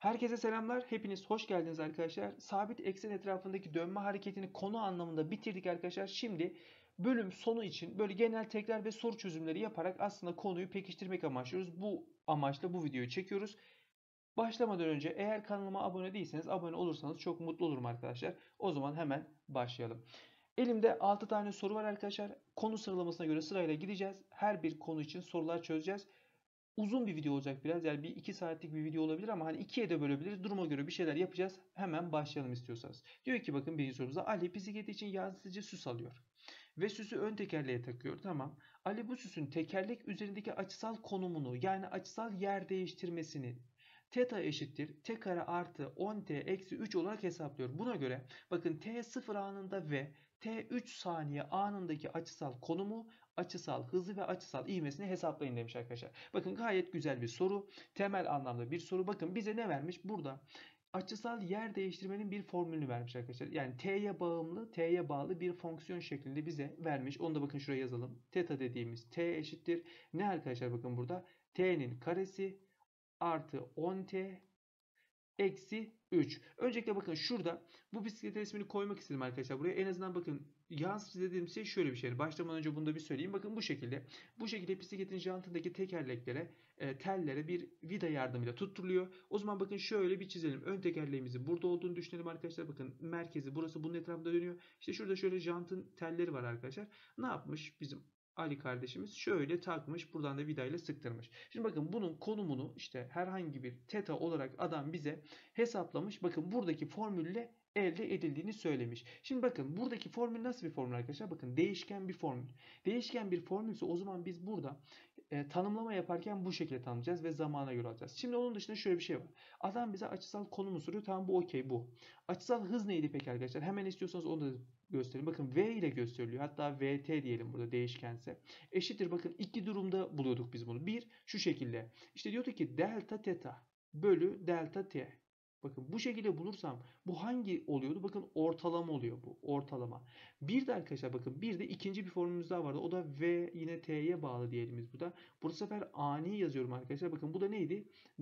Herkese selamlar. Hepiniz hoş geldiniz arkadaşlar. Sabit eksen etrafındaki dönme hareketini konu anlamında bitirdik arkadaşlar. Şimdi bölüm sonu için böyle genel tekrar ve soru çözümleri yaparak aslında konuyu pekiştirmek amaçlıyoruz. Bu amaçla bu videoyu çekiyoruz. Başlamadan önce eğer kanalıma abone değilseniz abone olursanız çok mutlu olurum arkadaşlar. O zaman hemen başlayalım. Elimde 6 tane soru var arkadaşlar. Konu sıralamasına göre sırayla gideceğiz. Her bir konu için sorular çözeceğiz. Uzun bir video olacak biraz. Yani bir 2 saatlik bir video olabilir ama hani ikiye de bölebiliriz. Duruma göre bir şeyler yapacağız. Hemen başlayalım istiyorsanız. Diyor ki bakın birinci sorumuzda Ali bisikleti için yansıtıcı süs alıyor. Ve süsü ön tekerleğe takıyor. Tamam. Ali bu süsün tekerlek üzerindeki açısal konumunu yani açısal yer değiştirmesini θ eşittir t kare artı 10t eksi 3 olarak hesaplıyor. Buna göre bakın t 0 anında ve t 3 saniye anındaki açısal konumu, açısal hızı ve açısal ivmesini hesaplayın demiş arkadaşlar. Bakın gayet güzel bir soru. Temel anlamda bir soru. Bakın bize ne vermiş? Burada açısal yer değiştirmenin bir formülünü vermiş arkadaşlar. Yani t'ye bağlı bir fonksiyon şeklinde bize vermiş. Onu da bakın şuraya yazalım. Theta dediğimiz t eşittir. Ne arkadaşlar bakın burada? T'nin karesi artı 10t eksi 3. Öncelikle bakın şurada bu bisiklet resmini koymak istedim arkadaşlar. Buraya en azından bakın yansıtıcı dediğim şey şöyle bir şey. Başlamadan önce bunu da bir söyleyeyim. Bakın bu şekilde. Bu şekilde bisikletin jantındaki tekerleklere, tellere bir vida yardımıyla tutturuluyor. O zaman bakın şöyle bir çizelim. Ön tekerleğimizin burada olduğunu düşünelim arkadaşlar. Bakın merkezi burası bunun etrafında dönüyor. İşte şurada şöyle jantın telleri var arkadaşlar. Ne yapmış bizim Ali kardeşimiz? Şöyle takmış. Buradan da vidayla sıktırmış. Şimdi bakın bunun konumunu işte herhangi bir teta olarak adam bize hesaplamış. Bakın buradaki formülle elde edildiğini söylemiş. Şimdi bakın buradaki formül nasıl bir formül arkadaşlar? Bakın değişken bir formül. Değişken bir formülse o zaman biz burada tanımlama yaparken bu şekilde tanımlayacağız ve zamana göre alacağız. Şimdi onun dışında şöyle bir şey var. Adam bize açısal konumu soruyor. Tamam bu okey bu. Açısal hız neydi peki arkadaşlar? Hemen istiyorsanız onu da göstereyim. Bakın V ile gösteriliyor. Hatta VT diyelim burada değişkense. Eşittir bakın iki durumda buluyorduk biz bunu. Bir şu şekilde. İşte diyordu ki delta teta bölü delta t. Bakın bu şekilde bulursam bu hangi oluyordu? Bakın ortalama oluyor bu. Ortalama. Bir de arkadaşlar bakın bir de ikinci bir formülümüz daha vardı. O da V yine T'ye bağlı diyelim biz burada. Bu sefer ani yazıyorum arkadaşlar. Bakın bu da neydi?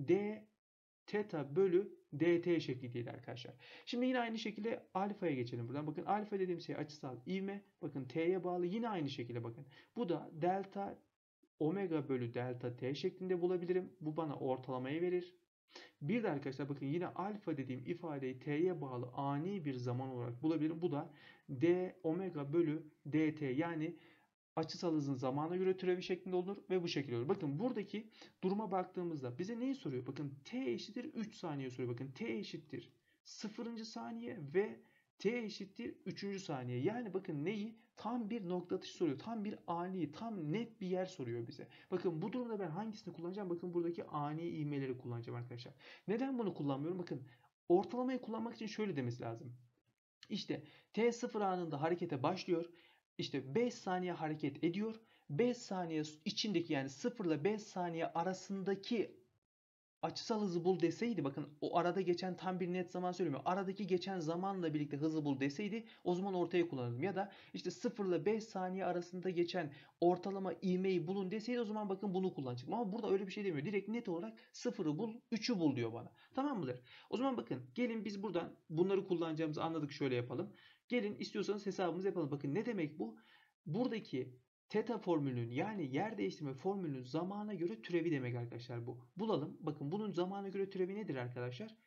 D teta bölü dt şeklindeydi arkadaşlar. Şimdi yine aynı şekilde alfaya geçelim buradan. Bakın alfa dediğim şey açısal ivme. Bakın t'ye bağlı yine aynı şekilde bakın. Bu da delta omega bölü delta t şeklinde bulabilirim. Bu bana ortalamayı verir. Bir de arkadaşlar bakın yine alfa dediğim ifadeyi t'ye bağlı ani bir zaman olarak bulabilirim. Bu da d omega bölü dt yani açısal hızın zamana göre türevi şeklinde olur ve bu şekilde olur. Bakın buradaki duruma baktığımızda bize neyi soruyor? Bakın t eşittir 3 saniye soruyor. Bakın t eşittir 0. saniye ve t eşittir 3. saniye. Yani bakın neyi? Tam bir nokta atışı soruyor. Tam bir ani, tam net bir yer soruyor bize. Bakın bu durumda ben hangisini kullanacağım? Bakın buradaki ani ivmeleri kullanacağım arkadaşlar. Neden bunu kullanmıyorum? Bakın ortalamayı kullanmak için şöyle demesi lazım. İşte T0 anında harekete başlıyor. İşte 5 saniye hareket ediyor. 5 saniye içindeki yani 0 ile 5 saniye arasındaki açısal hızı bul deseydi bakın o arada geçen tam bir net zaman söylemiyor. Aradaki geçen zamanla birlikte hızı bul deseydi o zaman ortaya kullanırdım. Ya da işte 0 ile 5 saniye arasında geçen ortalama ivmeyi bulun deseydi o zaman bakın bunu kullanacaktım. Ama burada öyle bir şey demiyor. Direkt net olarak 0'ı bul 3'ü bul diyor bana. Tamam mıdır? O zaman bakın gelin biz buradan bunları kullanacağımızı anladık şöyle yapalım. Gelin istiyorsanız hesabımızı yapalım. Bakın ne demek bu? Buradaki Theta formülünün yani yer değiştirme formülünün zamana göre türevi demek arkadaşlar bu. Bulalım. Bakın bunun zamana göre türevi nedir arkadaşlar?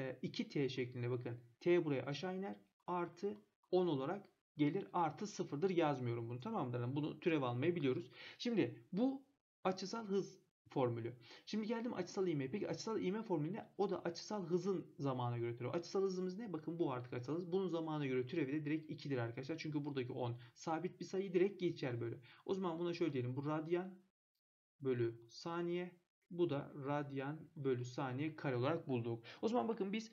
2t şeklinde bakın. T buraya aşağı iner. Artı 10 olarak gelir. Artı 0'dır yazmıyorum bunu. Tamam mı? Bunu türev almayı biliyoruz. Şimdi bu açısal hız formülü. Şimdi geldim açısal ivme. Peki açısal ivme formülü ne? O da açısal hızın zamana göre türevi. Açısal hızımız ne? Bakın bu artık açısal hız. Bunun zamana göre türevi de direkt 2'dir arkadaşlar. Çünkü buradaki 10 sabit bir sayı direkt geçer böyle. O zaman buna şöyle diyelim. Bu radyan bölü saniye. Bu da radyan bölü saniye kare olarak bulduk. O zaman bakın biz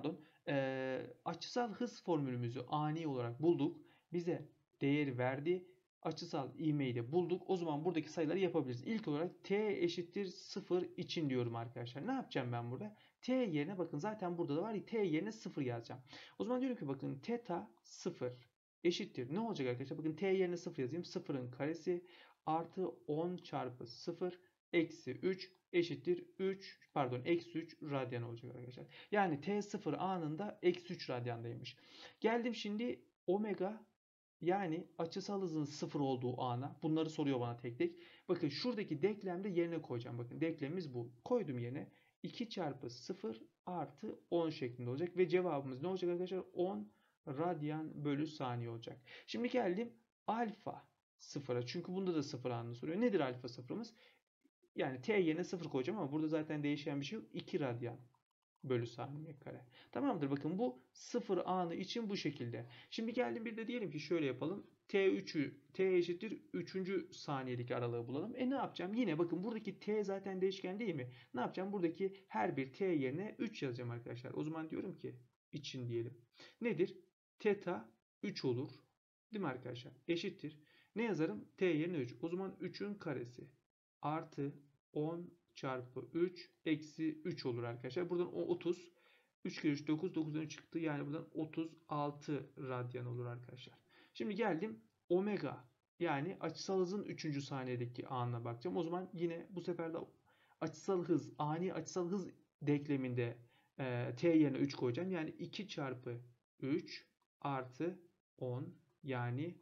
açısal hız formülümüzü ani olarak bulduk. Bize değer verdi. Açısal ivmeyi de bulduk. O zaman buradaki sayıları yapabiliriz. İlk olarak t eşittir 0 için diyorum arkadaşlar. Ne yapacağım ben burada? T yerine bakın zaten burada da var ya t yerine 0 yazacağım. O zaman diyorum ki bakın theta 0 eşittir. Ne olacak arkadaşlar? Bakın t yerine 0 yazayım. 0'ın karesi artı 10 çarpı 0 eksi 3 eşittir 3 pardon eksi 3 radyan olacak arkadaşlar. Yani T0 anında eksi 3 radyandaymış. Geldim şimdi omega yani açısal hızın 0 olduğu ana. Bunları soruyor bana tek tek. Bakın şuradaki denklemde yerine koyacağım. Bakın denklemimiz bu. Koydum yerine. 2 çarpı 0 artı 10 şeklinde olacak. Ve cevabımız ne olacak arkadaşlar? 10 radyan bölü saniye olacak. Şimdi geldim alfa sıfıra. Çünkü bunda da sıfır anını soruyor. Nedir alfa sıfırımız? Yani t yerine 0 koyacağım ama burada zaten değişen bir şey yok. 2 radyan bölü saniye kare. Tamamdır. Bakın bu sıfır anı için bu şekilde. Şimdi geldim bir de diyelim ki şöyle yapalım. T eşittir 3. saniyelik aralığı bulalım. Ne yapacağım? Yine bakın buradaki T zaten değişken değil mi? Ne yapacağım? Buradaki her bir T yerine 3 yazacağım arkadaşlar. O zaman diyorum ki için diyelim. Nedir? Teta 3 olur. Değil mi arkadaşlar? Eşittir. Ne yazarım? T yerine 3. O zaman 3'ün karesi artı 10 çarpı 3 eksi 3 olur arkadaşlar. Buradan o 30. 3 kere 3 9. 9'dan 3 çıktı. Yani buradan 36 radyan olur arkadaşlar. Şimdi geldim omega yani açısal hızın 3. saniyedeki anına bakacağım. O zaman yine bu sefer de açısal hız, ani açısal hız denkleminde t yerine 3 koyacağım. Yani 2 çarpı 3 artı 10 yani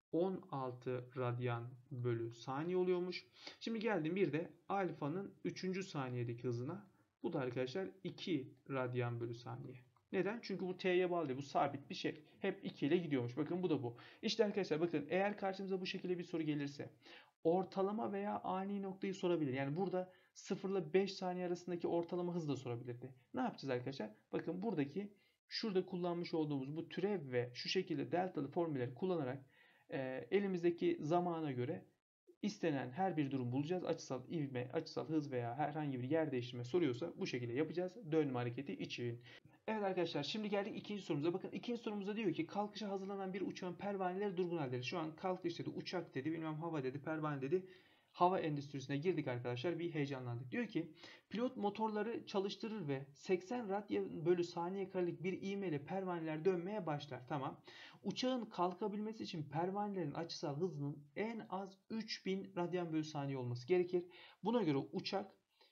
16 radyan bölü saniye oluyormuş. Şimdi geldim bir de alfanın 3. saniyedeki hızına. Bu da arkadaşlar 2 radyan bölü saniye. Neden? Çünkü bu t'ye bağlı değil. Bu sabit bir şey. Hep 2 ile gidiyormuş. Bakın bu da bu. İşte arkadaşlar bakın eğer karşımıza bu şekilde bir soru gelirse ortalama veya ani noktayı sorabilir. Yani burada 0 ile 5 saniye arasındaki ortalama hız da sorabilirdi. Ne yapacağız arkadaşlar? Bakın buradaki şurada kullanmış olduğumuz bu türev ve şu şekilde deltalı formülleri kullanarak elimizdeki zamana göre istenen her bir durum bulacağız. Açısal ivme, açısal hız veya herhangi bir yer değiştirme soruyorsa bu şekilde yapacağız. Dönme hareketi için. Evet arkadaşlar şimdi geldik ikinci sorumuza. Bakın ikinci sorumuzda diyor ki kalkışa hazırlanan bir uçağın pervaneleri durgun halde. Şu an kalkış dedi, uçak dedi, bilmem hava dedi, pervane dedi. Hava endüstrisine girdik arkadaşlar. Bir heyecanlandık. Diyor ki pilot motorları çalıştırır ve 80 radyan bölü saniye karelik bir ivmeyle pervaneler dönmeye başlar. Tamam. Uçağın kalkabilmesi için pervanelerin açısal hızının en az 3000 radyan bölü saniye olması gerekir. Buna göre uçak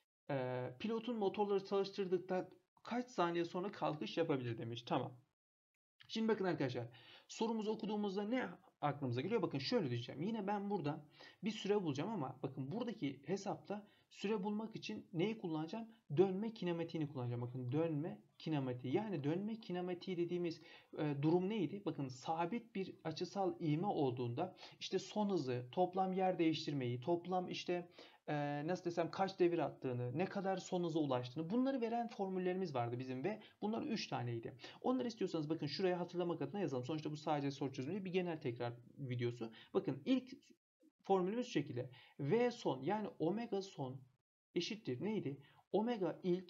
pilotun motorları çalıştırdıktan kaç saniye sonra kalkış yapabilir demiş. Tamam. Şimdi bakın arkadaşlar sorumuzu okuduğumuzda ne aklımıza geliyor? Bakın şöyle diyeceğim. Yine ben burada bir süre bulacağım ama bakın buradaki hesapta süre bulmak için neyi kullanacağım? Dönme kinematiğini kullanacağım. Bakın dönme kinematiği. Yani dönme kinematiği dediğimiz durum neydi? Bakın sabit bir açısal ivme olduğunda işte son hızı, toplam yer değiştirmeyi, toplam işte nasıl desem kaç devir attığını, ne kadar son hıza ulaştığını bunları veren formüllerimiz vardı bizim ve bunlar 3 taneydi. Onları istiyorsanız bakın şuraya hatırlamak adına yazalım. Sonuçta bu sadece soru çözümü değil, bir genel tekrar videosu. Bakın ilk formülümüz şu şekilde. V son yani omega son eşittir neydi? Omega ilk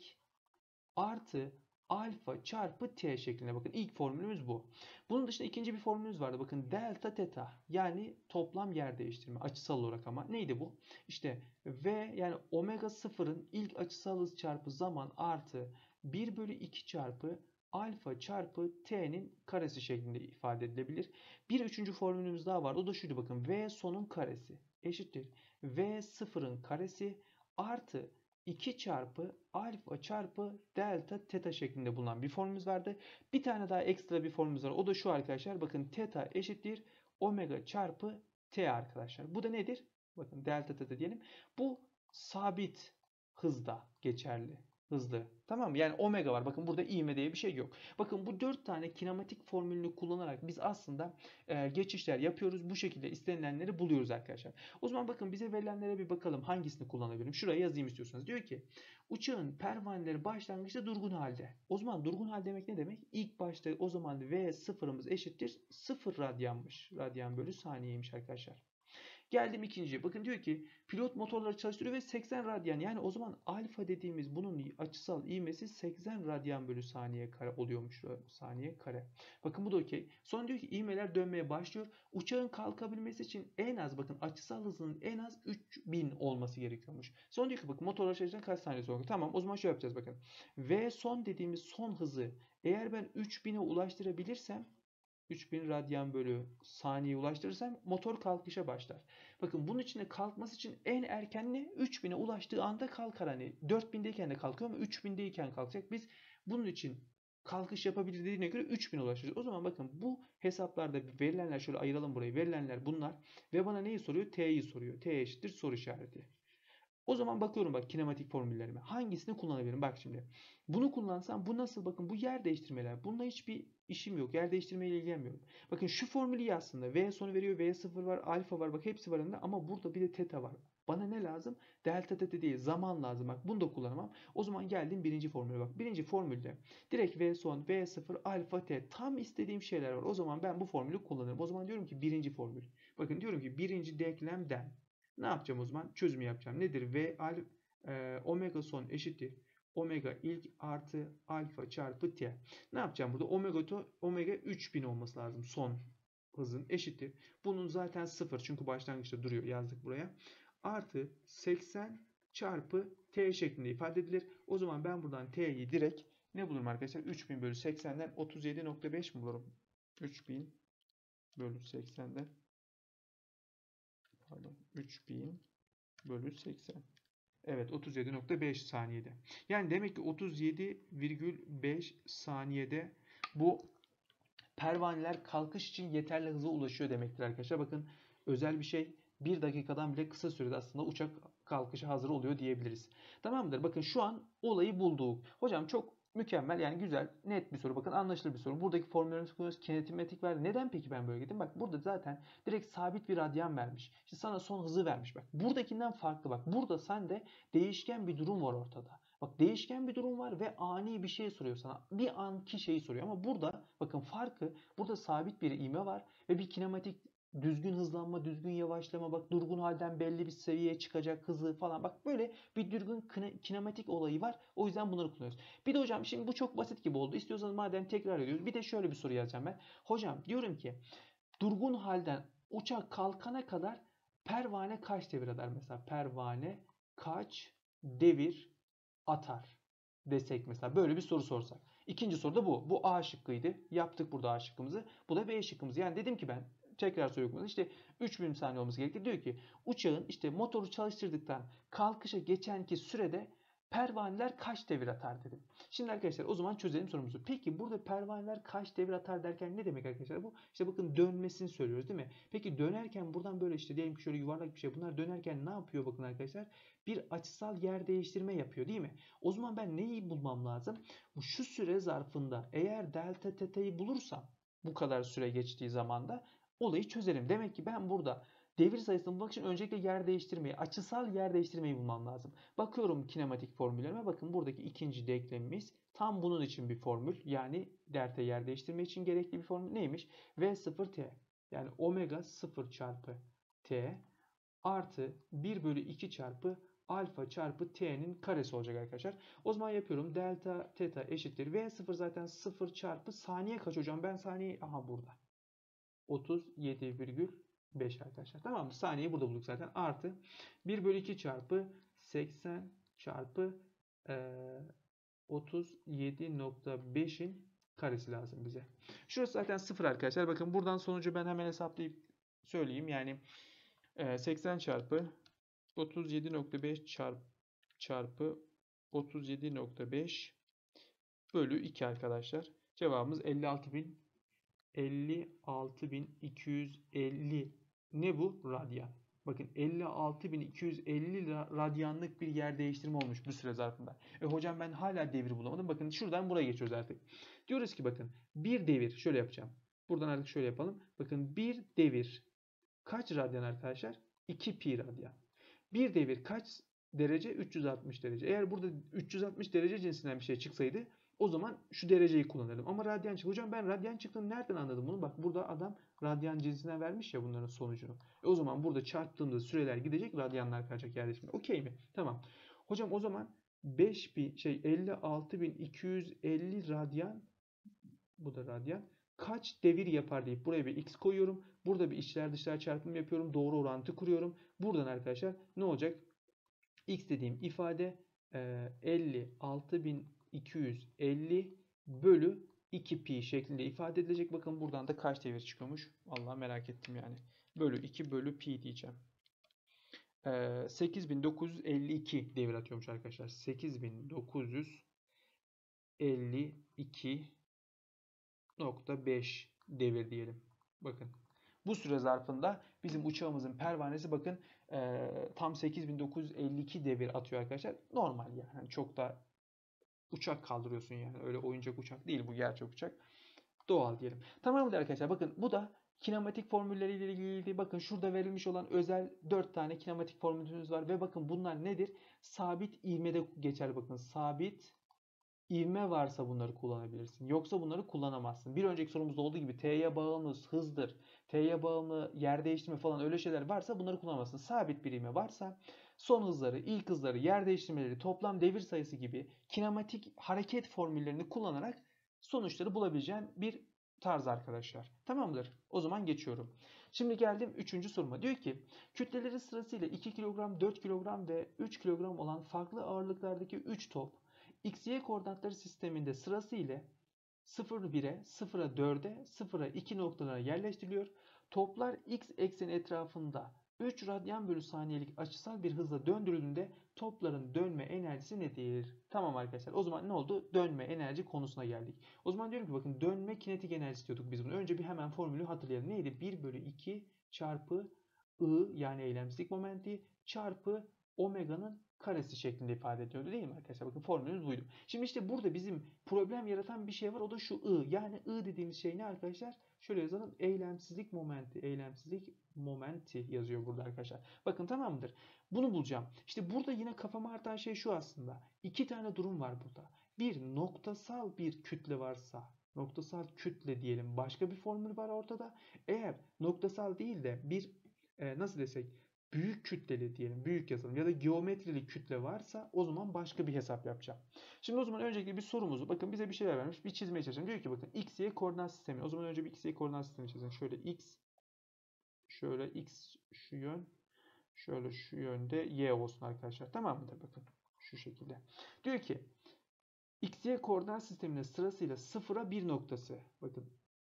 artı alfa çarpı t şeklinde. Bakın ilk formülümüz bu. Bunun dışında ikinci bir formülümüz vardı. Bakın delta teta yani toplam yer değiştirme açısal olarak ama neydi bu? İşte v yani omega sıfırın ilk açısal hız çarpı zaman artı 1 bölü 2 çarpı alfa çarpı t'nin karesi şeklinde ifade edilebilir. Bir üçüncü formülümüz daha var. O da şuydu bakın. V sonun karesi eşittir. V sıfırın karesi artı 2 çarpı alfa çarpı delta teta şeklinde bulunan bir formülümüz vardı. Bir tane daha ekstra bir formülümüz var. O da şu arkadaşlar. Bakın teta eşittir omega çarpı t arkadaşlar. Bu da nedir? Bakın delta teta diyelim. Bu sabit hızda geçerli. Hızlı. Tamam mı? Yani omega var. Bakın burada ivme diye bir şey yok. Bakın bu 4 tane kinematik formülünü kullanarak biz aslında geçişler yapıyoruz. Bu şekilde istenilenleri buluyoruz arkadaşlar. O zaman bakın bize verilenlere bir bakalım hangisini kullanabilirim. Şuraya yazayım istiyorsanız. Diyor ki uçağın pervaneleri başlangıçta durgun halde. O zaman durgun hal demek ne demek? İlk başta o zaman V sıfırımız eşittir 0 radyanmış. Radyan bölü saniyeymiş arkadaşlar. Geldim ikinciye. Bakın diyor ki pilot motorları çalıştırıyor ve 80 radyan yani o zaman alfa dediğimiz bunun açısal ivmesi 80 radyan bölü saniye kare oluyormuş. Saniye kare. Bakın bu da okey. Sonra diyor ki ivmeler dönmeye başlıyor. Uçağın kalkabilmesi için en az bakın açısal hızının en az 3000 olması gerekiyormuş. Sonra diyor ki bakın motorlar çalışırken kaç saniye sonra. Tamam o zaman şöyle yapacağız bakın. V son dediğimiz son hızı eğer ben 3000'e ulaştırabilirsem 3000 radyan bölü saniye ulaştırırsam motor kalkışa başlar. Bakın bunun içinde kalkması için en erken ne? 3000'e ulaştığı anda kalkar. Hani 4000'deyken de kalkıyor ama 3000'deyken kalkacak. Biz bunun için kalkış yapabildiğine göre 3000'e ulaşacağız. O zaman bakın bu hesaplarda verilenler, şöyle ayıralım burayı. Verilenler bunlar ve bana neyi soruyor? T'yi soruyor. T eşittir soru işareti. O zaman bakıyorum bak kinematik formüllerime. Hangisini kullanabilirim? Bak şimdi. Bunu kullansam bu nasıl? Bakın bu yer değiştirmeler. Bununla hiçbir işim yok. Yer değiştirmeyle ilgilenmiyorum. Bakın şu formülü iyi aslında. V sonu veriyor. V0 var. Alfa var. Bak hepsi var önünde. Ama burada bir de teta var. Bana ne lazım? Delta teta değil. Zaman lazım. Bak bunu da kullanamam. O zaman geldim birinci formüle bak. Birinci formülde direkt V son, V0, alfa t. Tam istediğim şeyler var. O zaman ben bu formülü kullanırım. O zaman diyorum ki birinci formül. Bakın diyorum ki birinci denklemden ne yapacağım o zaman? Çözümü yapacağım. Nedir? Omega son eşittir. Omega ilk artı alfa çarpı t. Ne yapacağım burada? Omega 3000 olması lazım son hızın eşittir. Bunun zaten 0 çünkü başlangıçta duruyor. Yazdık buraya. Artı 80 çarpı t şeklinde ifade edilir. O zaman ben buradan t'yi direkt ne bulurum arkadaşlar? 3000 bölü 80'den 37.5 mi bulurum? 3000 bölü 80'den 3000 bölü 80. Evet 37.5 saniyede. Yani demek ki 37,5 saniyede bu pervaneler kalkış için yeterli hıza ulaşıyor demektir arkadaşlar. Bakın özel bir şey 1 dakikadan bile kısa sürede aslında uçak kalkışa hazır oluyor diyebiliriz. Tamamdır. Bakın şu an olayı bulduk. Hocam çok mükemmel yani güzel net bir soru. Bakın anlaşılır bir soru. Buradaki formüllerimizi kullanıyoruz. Kinetimetik verdi. Neden peki ben böyle gittim? Bak burada zaten direkt sabit bir radyan vermiş. İşte sana son hızı vermiş. Bak buradakinden farklı. Bak burada sende değişken bir durum var ortada. Bak değişken bir durum var ve ani bir şey soruyor sana. Bir anki şeyi soruyor ama burada bakın farkı burada sabit bir ivme var ve bir kinematik düzgün hızlanma, düzgün yavaşlama, bak durgun halden belli bir seviyeye çıkacak hızı falan. Bak böyle bir düzgün kinematik olayı var. O yüzden bunları kullanıyoruz. Bir de hocam şimdi bu çok basit gibi oldu. İstiyorsanız madem tekrar ediyoruz. Bir de şöyle bir soru yazacağım ben. Hocam diyorum ki durgun halden uçak kalkana kadar pervane kaç devir atar? Mesela pervane kaç devir atar desek mesela böyle bir soru sorsak. İkinci soru da bu. Bu A şıkkıydı. Yaptık burada A şıkkımızı. Bu da B şıkkımız. Yani dedim ki ben tekrar soruyorum. İşte 3000 saniye olması gerekir. Diyor ki uçağın işte motoru çalıştırdıktan kalkışa geçenki sürede pervaneler kaç devir atar dedim. Şimdi arkadaşlar o zaman çözelim sorumuzu. Peki burada pervaneler kaç devir atar derken ne demek arkadaşlar bu? İşte bakın dönmesini söylüyoruz değil mi? Peki dönerken buradan böyle işte diyelim ki şöyle yuvarlak bir şey. Bunlar dönerken ne yapıyor bakın arkadaşlar? Bir açısal yer değiştirme yapıyor değil mi? O zaman ben neyi bulmam lazım? Şu süre zarfında eğer delta teta'yı bulursam bu kadar süre geçtiği zamanda olayı çözerim. Demek ki ben burada devir sayısını bulmak için öncelikle yer değiştirmeyi, açısal yer değiştirmeyi bulmam lazım. Bakıyorum kinematik formüllerime. Bakın buradaki ikinci denklemimiz tam bunun için bir formül. Yani delta yer değiştirme için gerekli bir formül neymiş? V0t yani omega 0 çarpı t artı 1 bölü 2 çarpı alfa çarpı t'nin karesi olacak arkadaşlar. O zaman yapıyorum. Delta teta eşittir. V0 zaten 0 çarpı saniye kaç hocam? Ben saniye aha burada. 37,5 arkadaşlar. Tamam mı? Saniyeyi burada bulduk zaten. Artı 1 bölü 2 çarpı 80 çarpı 37,5'in karesi lazım bize. Şurası zaten 0 arkadaşlar. Bakın buradan sonucu ben hemen hesaplayıp söyleyeyim. Yani 80 çarpı 37,5 çarpı 37,5 bölü 2 arkadaşlar. Cevabımız 56.250 ne bu? Radyan. Bakın 56.250 radyanlık bir yer değiştirme olmuş bu süre zarfında. Hocam ben hala devir bulamadım. Bakın şuradan buraya geçiyoruz artık. Diyoruz ki bakın bir devir şöyle yapacağım. Buradan artık şöyle yapalım. Bakın bir devir kaç radyan arkadaşlar? 2 pi radyan. Bir devir kaç derece? 360 derece. Eğer burada 360 derece cinsinden bir şey çıksaydı o zaman şu dereceyi kullanırdım. Ama radyan çıktı. Hocam ben radyan çıktığını nereden anladım bunu? Bak burada adam radyan cinsinden vermiş ya bunların sonucunu. O zaman burada çarptığımda süreler gidecek, radyanlar kalacak yerleşimde. Okey mi? Tamam. Hocam o zaman 56.250 radyan, bu da radyan, kaç devir yapar deyip buraya bir x koyuyorum. Burada bir içler dışlar çarpımı yapıyorum. Doğru orantı kuruyorum. Buradan arkadaşlar ne olacak? X dediğim ifade 56.250 bölü 2 pi şeklinde ifade edilecek. Bakın buradan da kaç devir çıkıyormuş? Vallahi merak ettim yani. Bölü 2 bölü pi diyeceğim. 8952 devir atıyormuş arkadaşlar. 8952.5 devir diyelim. Bakın. Bu süre zarfında bizim uçağımızın pervanesi bakın tam 8952 devir atıyor arkadaşlar. Normal yani. Çok da uçak kaldırıyorsun yani. Öyle oyuncak uçak değil bu, gerçek uçak. Doğal diyelim. Tamamdır arkadaşlar. Bakın bu da kinematik formülleriyle ilgili. Bakın şurada verilmiş olan özel 4 tane kinematik formülümüz var. Ve bakın bunlar nedir? Sabit ivmede geçer. Bakın sabit ivme varsa bunları kullanabilirsin. Yoksa bunları kullanamazsın. Bir önceki sorumuzda olduğu gibi T'ye bağımlı hızdır, T'ye bağımlı yer değiştirme falan öyle şeyler varsa bunları kullanamazsın. Sabit bir ivme varsa son hızları, ilk hızları, yer değiştirmeleri, toplam devir sayısı gibi kinematik hareket formüllerini kullanarak sonuçları bulabileceğin bir tarz arkadaşlar. Tamamdır. O zaman geçiyorum. Şimdi geldim 3. soruma. Diyor ki kütleleri sırasıyla 2 kilogram, 4 kilogram ve 3 kilogram olan farklı ağırlıklardaki 3 top X-Y koordinatları sisteminde sırasıyla 0-1'e, 0'a 4'e, 0'a 2 noktalara yerleştiriliyor. Toplar X ekseni etrafında 3 radyan bölü saniyelik açısal bir hızla döndürüldüğünde topların dönme enerjisi nedir? Tamam arkadaşlar. O zaman ne oldu? Dönme enerji konusuna geldik. O zaman diyorum ki bakın dönme kinetik enerjisi diyorduk biz bunu. Önce bir hemen formülü hatırlayalım. Neydi? 1 bölü 2 çarpı I yani eylemsizlik momenti çarpı omega'nın karesi şeklinde ifade ediyordu değil mi arkadaşlar? Bakın formülümüz buydu. Şimdi işte burada bizim problem yaratan bir şey var. O da şu I. Yani I dediğimiz şey ne arkadaşlar? Şöyle yazalım. Eylemsizlik momenti. Eylemsizlik momenti yazıyor burada arkadaşlar. Bakın tamamdır. Bunu bulacağım. İşte burada yine kafama artan şey şu aslında. İki tane durum var burada. Bir noktasal bir kütle varsa, noktasal kütle diyelim. Başka bir formül var ortada. Eğer noktasal değil de bir nasıl desek büyük kütleli diyelim, büyük yazalım ya da geometrili kütle varsa o zaman başka bir hesap yapacağım. Şimdi o zaman öncelikle bir sorumuzu, bakın bize bir şeyler vermiş, bir çizmeye çalışalım. Diyor ki bakın x, y koordinat sistemi. O zaman önce bir x, y koordinat sistemi çizelim. Şöyle x şu yön, şöyle şu yönde y olsun arkadaşlar. Tamam mıdır? Bakın şu şekilde. Diyor ki x, y koordinat sisteminin sırasıyla 0'a 1 noktası. Bakın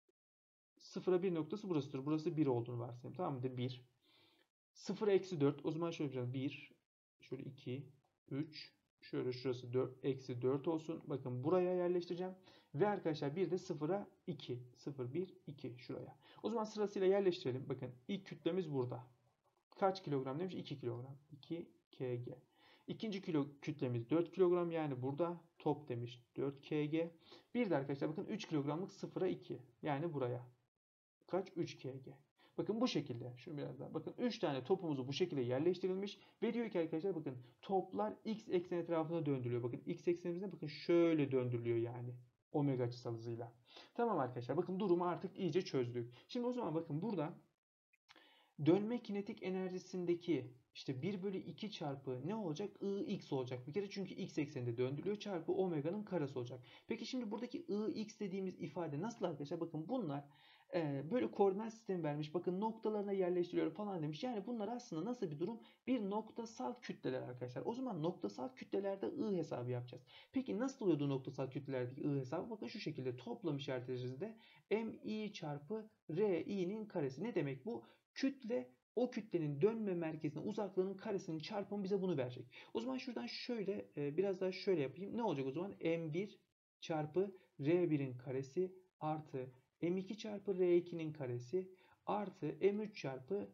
0'a 1 noktası burasıdır. Burası 1 olduğunu varsayalım. Tamam mıdır? 1. 0 eksi 4. O zaman şöyle yapacağız. 1, şöyle 2, 3, şöyle şurası 4, eksi 4 olsun. Bakın buraya yerleştireceğim. Ve arkadaşlar bir de 0'a 2. 0, 1, 2 şuraya. O zaman sırasıyla yerleştirelim. Bakın ilk kütlemiz burada. Kaç kilogram demiş? 2 kilogram. 2 kg. İkinci kütlemiz 4 kilogram yani burada top demiş 4 kg. Bir de arkadaşlar bakın 3 kilogramlık 0'a 2. Yani buraya. Kaç? 3 kg. Bakın bu şekilde. Şunu biraz daha. Bakın 3 tane topumuzu bu şekilde yerleştirilmiş. Ve diyor ki arkadaşlar bakın toplar x eksen etrafında döndürülüyor. Bakın x eksenimizde bakın şöyle döndürülüyor yani. Omega açısal hızıyla. Tamam arkadaşlar. Bakın durumu artık iyice çözdük. Şimdi o zaman bakın burada dönme kinetik enerjisindeki işte 1 bölü 2 çarpı ne olacak? Ix olacak. Bir kere çünkü x ekseninde döndürülüyor çarpı omega'nın karesi olacak. Peki şimdi buradaki Ix dediğimiz ifade nasıl arkadaşlar? Bakın bunlar böyle koordinat sistemi vermiş. Bakın noktalarına yerleştiriyor falan demiş. Yani bunlar aslında nasıl bir durum? Bir noktasal kütleler arkadaşlar. O zaman noktasal kütlelerde I hesabı yapacağız. Peki nasıl oluyordu noktasal kütlelerdeki I hesabı? Bakın şu şekilde toplam işaretleyicimizde mi çarpı ri'nin karesi. Ne demek bu? Kütle o kütlenin dönme merkezine uzaklığının karesinin çarpımı bize bunu verecek. O zaman şuradan şöyle biraz daha şöyle yapayım. Ne olacak o zaman? M1 çarpı R1'in karesi artı M2 çarpı R2'nin karesi artı M3 çarpı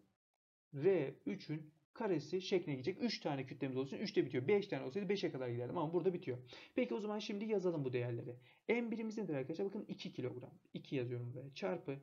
R3'ün karesi şekline gidecek. 3 tane kütlemiz olsun. 3'te bitiyor. 5 tane olsaydı 5'e kadar giderdim ama burada bitiyor. Peki o zaman şimdi yazalım bu değerleri. M1'imiz nedir arkadaşlar? Bakın 2 kilogram. 2 yazıyorum buraya. Çarpı.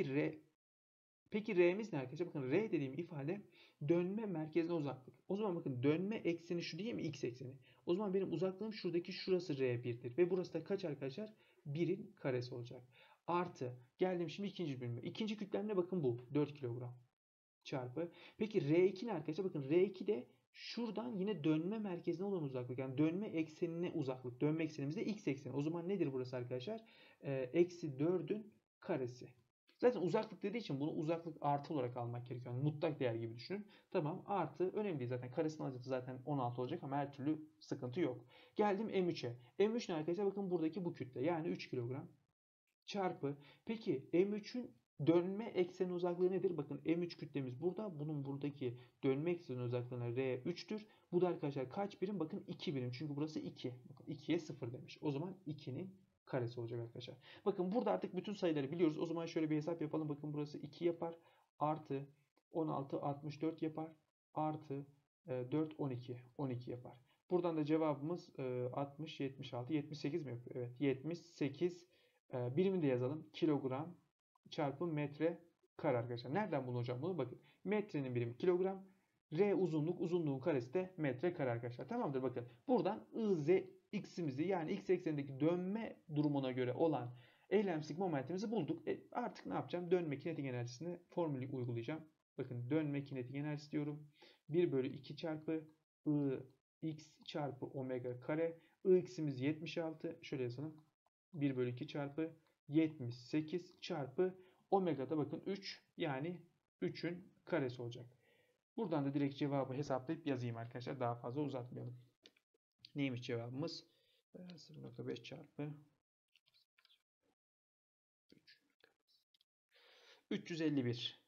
Peki R'miz ne arkadaşlar? Bakın R dediğim ifade dönme merkezine uzaklık. O zaman bakın dönme ekseni şu değil mi? X ekseni. O zaman benim uzaklığım şuradaki şurası R1'dir. Ve burası da kaç arkadaşlar? 1'in karesi olacak. Artı. Geldim şimdi ikinci bölüme. İkinci kütlem ne? Bakın bu. 4 kilogram. Çarpı. Peki R2 ne arkadaşlar? Bakın R2 de şuradan yine dönme merkezine olan uzaklık. Yani dönme eksenine uzaklık. Dönme eksenimiz de X ekseni. O zaman nedir burası arkadaşlar? Eksi 4'ün karesi. Zaten uzaklık dediği için bunu uzaklık artı olarak almak gerekiyor. Yani mutlak değer gibi düşünün. Tamam artı önemli değil zaten. Karesini alacağız zaten 16 olacak ama her türlü sıkıntı yok. Geldim M3'e. M3 ne arkadaşlar? Bakın buradaki bu kütle. Yani 3 kilogram. çarpı. Peki M3'ün dönme eksen uzaklığı nedir? Bakın M3 kütlemiz burada. Bunun buradaki dönme eksen uzaklığına R3'tür. Bu da arkadaşlar kaç birim? Bakın 2 birim. Çünkü burası 2. Bakın 2'ye 0 demiş. O zaman 2'nin karesi olacak arkadaşlar. Bakın burada artık bütün sayıları biliyoruz. O zaman şöyle bir hesap yapalım. Bakın burası 2 yapar. Artı 16 64 yapar. Artı 4 12. 12 yapar. Buradan da cevabımız 60 76 78 mi yapıyor? Evet, 78. Birimi de yazalım. Kilogram çarpı metre kare arkadaşlar. Nereden bulacağım bunu? Bakın. Metrenin birimi kilogram. R uzunluğun karesi de metre kare arkadaşlar. Tamamdır bakın. Buradan I, Z, X'imizi yani X eksenindeki dönme durumuna göre olan eylemsizlik momentimizi bulduk. Artık ne yapacağım? Dönme kinetik enerjisine formülü uygulayacağım. Bakın dönme kinetik enerjisi diyorum. 1 bölü 2 çarpı I, X çarpı omega kare. I x'imiz 76. Şöyle yazalım. 1 bölü 2 çarpı 78 çarpı omega'da bakın 3 yani 3'ün karesi olacak. Buradan da direkt cevabı hesaplayıp yazayım arkadaşlar. Daha fazla uzatmayalım. Neymiş cevabımız? 0.5 çarpı 351.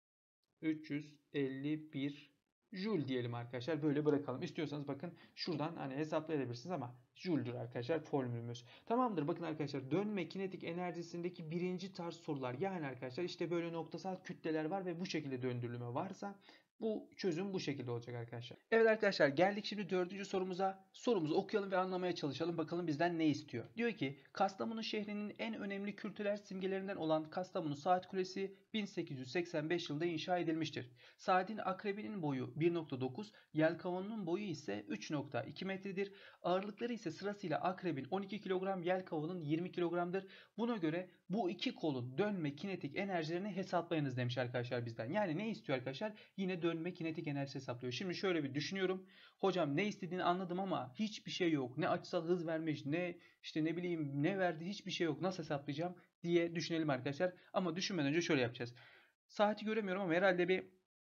351 Joule diyelim arkadaşlar. Böyle bırakalım. İstiyorsanız bakın şuradan hani hesaplayabilirsiniz ama Joule'dur arkadaşlar formülümüz. Tamamdır. Bakın arkadaşlar dönme kinetik enerjisindeki birinci tarz sorular. Yani arkadaşlar işte böyle noktasal kütleler var ve bu şekilde döndürülme varsa bu çözüm bu şekilde olacak arkadaşlar. Evet arkadaşlar geldik şimdi dördüncü sorumuza. Sorumuzu okuyalım ve anlamaya çalışalım. Bakalım bizden ne istiyor? Diyor ki Kastamonu şehrinin en önemli kültürel simgelerinden olan Kastamonu Saat Kulesi 1885 yılında inşa edilmiştir. Saatin akrebinin boyu 1.9, yelkovanının boyu ise 3.2 metredir. Ağırlıkları ise sırasıyla akrebin 12 kilogram, yelkovanın 20 kilogramdır. Buna göre bu iki kolun dönme kinetik enerjilerini hesaplayınız demiş arkadaşlar bizden. Yani ne istiyor arkadaşlar? Yine dönme kinetik enerjisi hesaplıyor. Şimdi şöyle bir düşünüyorum. Hocam ne istediğini anladım ama hiçbir şey yok. Ne açısal hız vermiş, ne işte ne bileyim ne verdi, hiçbir şey yok. Nasıl hesaplayacağım diye düşünelim arkadaşlar. Ama düşünmeden önce şöyle yapacağız. Saati göremiyorum ama herhalde bir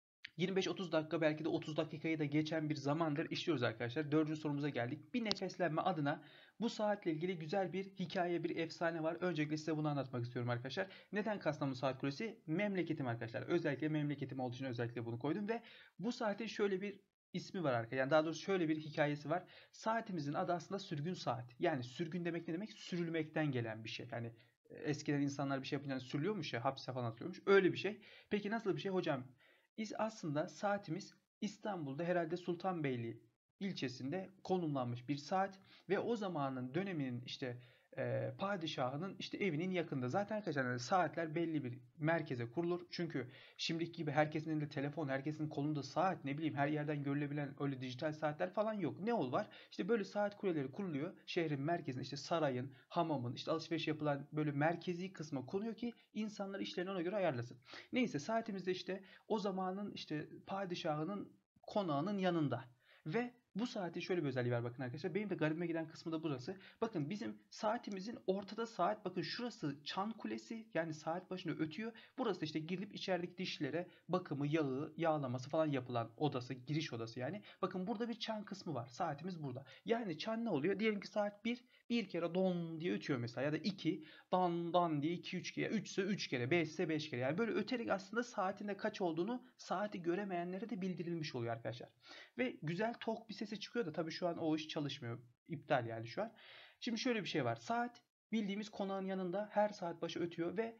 25-30 dakika belki de 30 dakikayı da geçen bir zamandır işliyoruz arkadaşlar. Dördüncü sorumuza geldik. Bir nefeslenme adına bu saatle ilgili güzel bir hikaye, bir efsane var. Öncelikle size bunu anlatmak istiyorum arkadaşlar. Neden Kastamonu Saat Kulesi? Memleketim arkadaşlar. Özellikle memleketim olduğu için özellikle bunu koydum ve bu saatin şöyle bir ismi var arkadaşlar. Yani daha doğrusu şöyle bir hikayesi var. Saatimizin adı aslında sürgün saat. Yani sürgün demek ne demek? Sürülmekten gelen bir şey. Yani eskiden insanlar bir şey yapınca sürülüyormuş ya, hapse falan atılıyormuş. Öyle bir şey. Peki nasıl bir şey hocam? Aslında saatimiz İstanbul'da herhalde Sultanbeyli ilçesinde konumlanmış bir saat ve o zamanın döneminin işte padişahının işte evinin yakında. Zaten arkadaşlar yani saatler belli bir merkeze kurulur. Çünkü şimdiki gibi herkesin elinde telefon, herkesin kolunda saat, ne bileyim her yerden görülebilen öyle dijital saatler falan yok. Ne var? İşte böyle saat kuleleri kuruluyor. Şehrin merkezinde işte sarayın, hamamın, işte alışveriş yapılan böyle merkezi kısma konuyor ki insanlar işlerini ona göre ayarlasın. Neyse saatimizde işte o zamanın işte padişahının konağının yanında. Ve bu saatin şöyle bir özelliği var bakın arkadaşlar. Benim de garibime giden kısmı da burası. Bakın bizim saatimizin ortada saat. Bakın şurası çan kulesi. Yani saat başında ötüyor. Burası da işte girilip içerideki dişlere bakımı, yağı, yağlaması falan yapılan odası, giriş odası yani. Bakın burada bir çan kısmı var. Saatimiz burada. Yani çan ne oluyor? Diyelim ki saat 1 kere don diye ötüyor mesela ya da 2 dan dan diye 2-3 kere, 3 ise 3 kere, 5 ise 5 kere. Yani böyle öterek aslında saatinde kaç olduğunu saati göremeyenlere de bildirilmiş oluyor arkadaşlar. Ve güzel tok bir sesi çıkıyor da tabii şu an o iş çalışmıyor. İptal yani şu an. Şimdi şöyle bir şey var. Saat bildiğimiz konağın yanında her saat başı ötüyor ve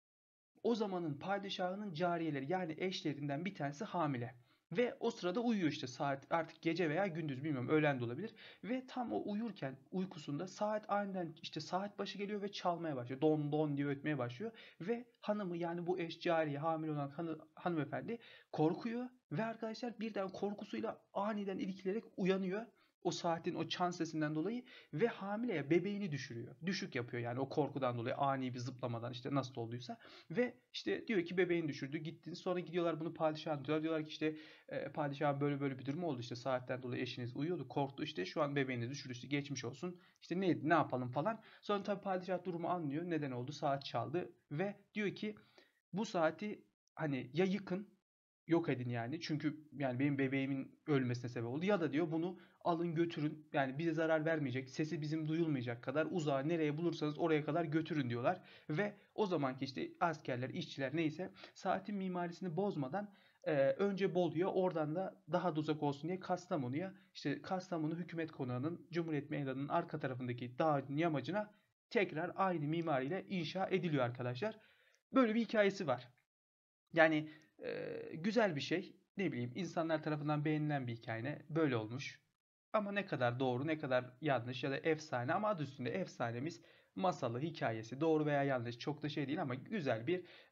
o zamanın padişahının cariyeleri yani eşlerinden bir tanesi hamile. Ve o sırada uyuyor işte saat artık gece veya gündüz bilmiyorum öğlen de olabilir. Ve tam o uyurken uykusunda saat aniden işte saat başı geliyor ve çalmaya başlıyor. Don don diye ötmeye başlıyor. Ve hanımı yani bu eş cariye hamile olan hanımefendi korkuyor. Ve arkadaşlar birden korkusuyla aniden irkilerek uyanıyor. O saatin o çan sesinden dolayı ve hamileye bebeğini düşürüyor. Düşük yapıyor yani o korkudan dolayı ani bir zıplamadan işte nasıl olduysa. Ve işte diyor ki bebeğini düşürdü gittin. Sonra gidiyorlar bunu padişaha anlatıyorlar. Diyorlar ki işte padişahın böyle böyle bir durum oldu. İşte saatten dolayı eşiniz uyuyordu. Korktu işte şu an bebeğini düşürdü. İşte geçmiş olsun. İşte ne yapalım falan. Sonra tabii padişah durumu anlıyor. Neden oldu? Saat çaldı. Ve diyor ki bu saati hani ya yıkın yok edin yani. Çünkü yani benim bebeğimin ölmesine sebep oldu. Ya da diyor bunu alın götürün. Yani bize zarar vermeyecek, sesi bizim duyulmayacak kadar uzağa nereye bulursanız oraya kadar götürün diyorlar. Ve o zamanki işte askerler, işçiler neyse saatin mimarisini bozmadan önce Bolu'ya, oradan da daha da uzak olsun diye Kastamonu'ya, işte Kastamonu Hükümet Konağı'nın, Cumhuriyet Meydanı'nın arka tarafındaki dağın yamacına tekrar aynı mimariyle inşa ediliyor arkadaşlar. Böyle bir hikayesi var. Yani güzel bir şey. Ne bileyim, insanlar tarafından beğenilen bir hikaye. Böyle olmuş. Ama ne kadar doğru, ne kadar yanlış ya da efsane, ama adı üstünde efsanemiz, masalı, hikayesi doğru veya yanlış çok da şey değil ama güzel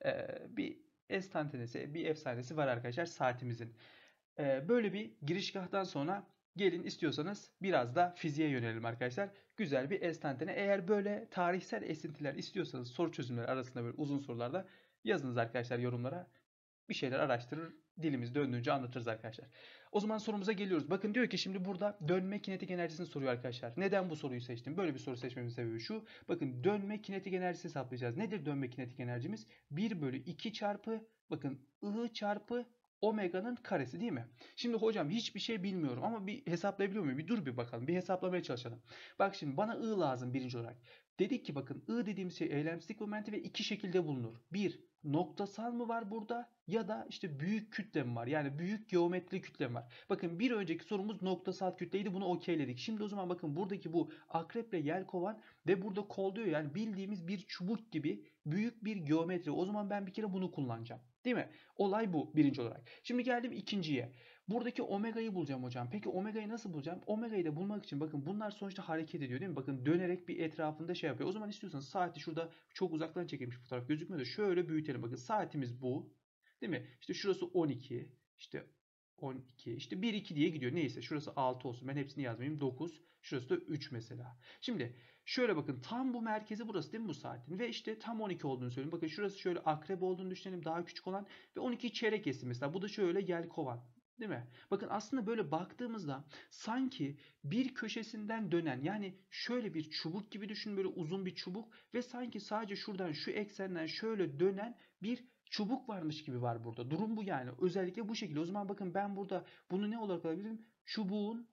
bir estantenesi, bir efsanesi var arkadaşlar saatimizin. Böyle bir girişgahtan sonra gelin istiyorsanız biraz da fiziğe yönelelim arkadaşlar. Güzel bir enstantane. Eğer böyle tarihsel esintiler istiyorsanız soru çözümleri arasında böyle uzun sorularda yazınız arkadaşlar yorumlara. Bir şeyler araştırır, dilimiz döndüğünce anlatırız arkadaşlar. O zaman sorumuza geliyoruz. Bakın diyor ki şimdi burada dönme kinetik enerjisini soruyor arkadaşlar. Neden bu soruyu seçtim? Böyle bir soru seçmemin sebebi şu. Bakın dönme kinetik enerjisi hesaplayacağız. Nedir dönme kinetik enerjimiz? 1 bölü 2 çarpı, bakın I çarpı omega'nın karesi değil mi? Şimdi hocam hiçbir şey bilmiyorum ama bir hesaplayabiliyor muyum? Bir dur bir bakalım. Bir hesaplamaya çalışalım. Bak şimdi bana I lazım birinci olarak. Dedik ki bakın I dediğimiz şey eylemsizlik momenti ve iki şekilde bulunur. Bir, noktasal mı var burada ya da işte büyük kütle mi var? Yani büyük geometri kütle mi var? Bakın bir önceki sorumuz noktasal kütleydi, bunu okeyledik. Şimdi o zaman bakın buradaki bu akreple yelkovan ve burada kol diyor, yani bildiğimiz bir çubuk gibi büyük bir geometri. O zaman ben bir kere bunu kullanacağım. Değil mi? Olay bu birinci olarak. Şimdi geldim ikinciye. Buradaki omega'yı bulacağım hocam. Peki omega'yı nasıl bulacağım? Omega'yı da bulmak için bakın bunlar sonuçta hareket ediyor değil mi? Bakın dönerek bir etrafında şey yapıyor. O zaman istiyorsanız saati şurada çok uzaktan çekilmiş fotoğraf gözükmüyor da şöyle büyütelim. Bakın saatimiz bu. Değil mi? İşte şurası 12. İşte 12. İşte 1 2 diye gidiyor. Neyse şurası 6 olsun. Ben hepsini yazmayayım. 9. Şurası da 3 mesela. Şimdi şöyle bakın, tam bu merkezi burası değil mi bu saatin? Ve işte tam 12 olduğunu söyleyeyim. Bakın şurası şöyle akrep olduğunu düşünelim. Daha küçük olan ve 12 çeyrek esin mesela. Bu da şöyle yelkovan. Değil mi? Bakın aslında böyle baktığımızda sanki bir köşesinden dönen, yani şöyle bir çubuk gibi düşün, böyle uzun bir çubuk ve sanki sadece şuradan şu eksenden şöyle dönen bir çubuk varmış gibi var burada. Durum bu yani. Özellikle bu şekilde. O zaman bakın ben burada bunu ne olarak alabilirim? Çubuğun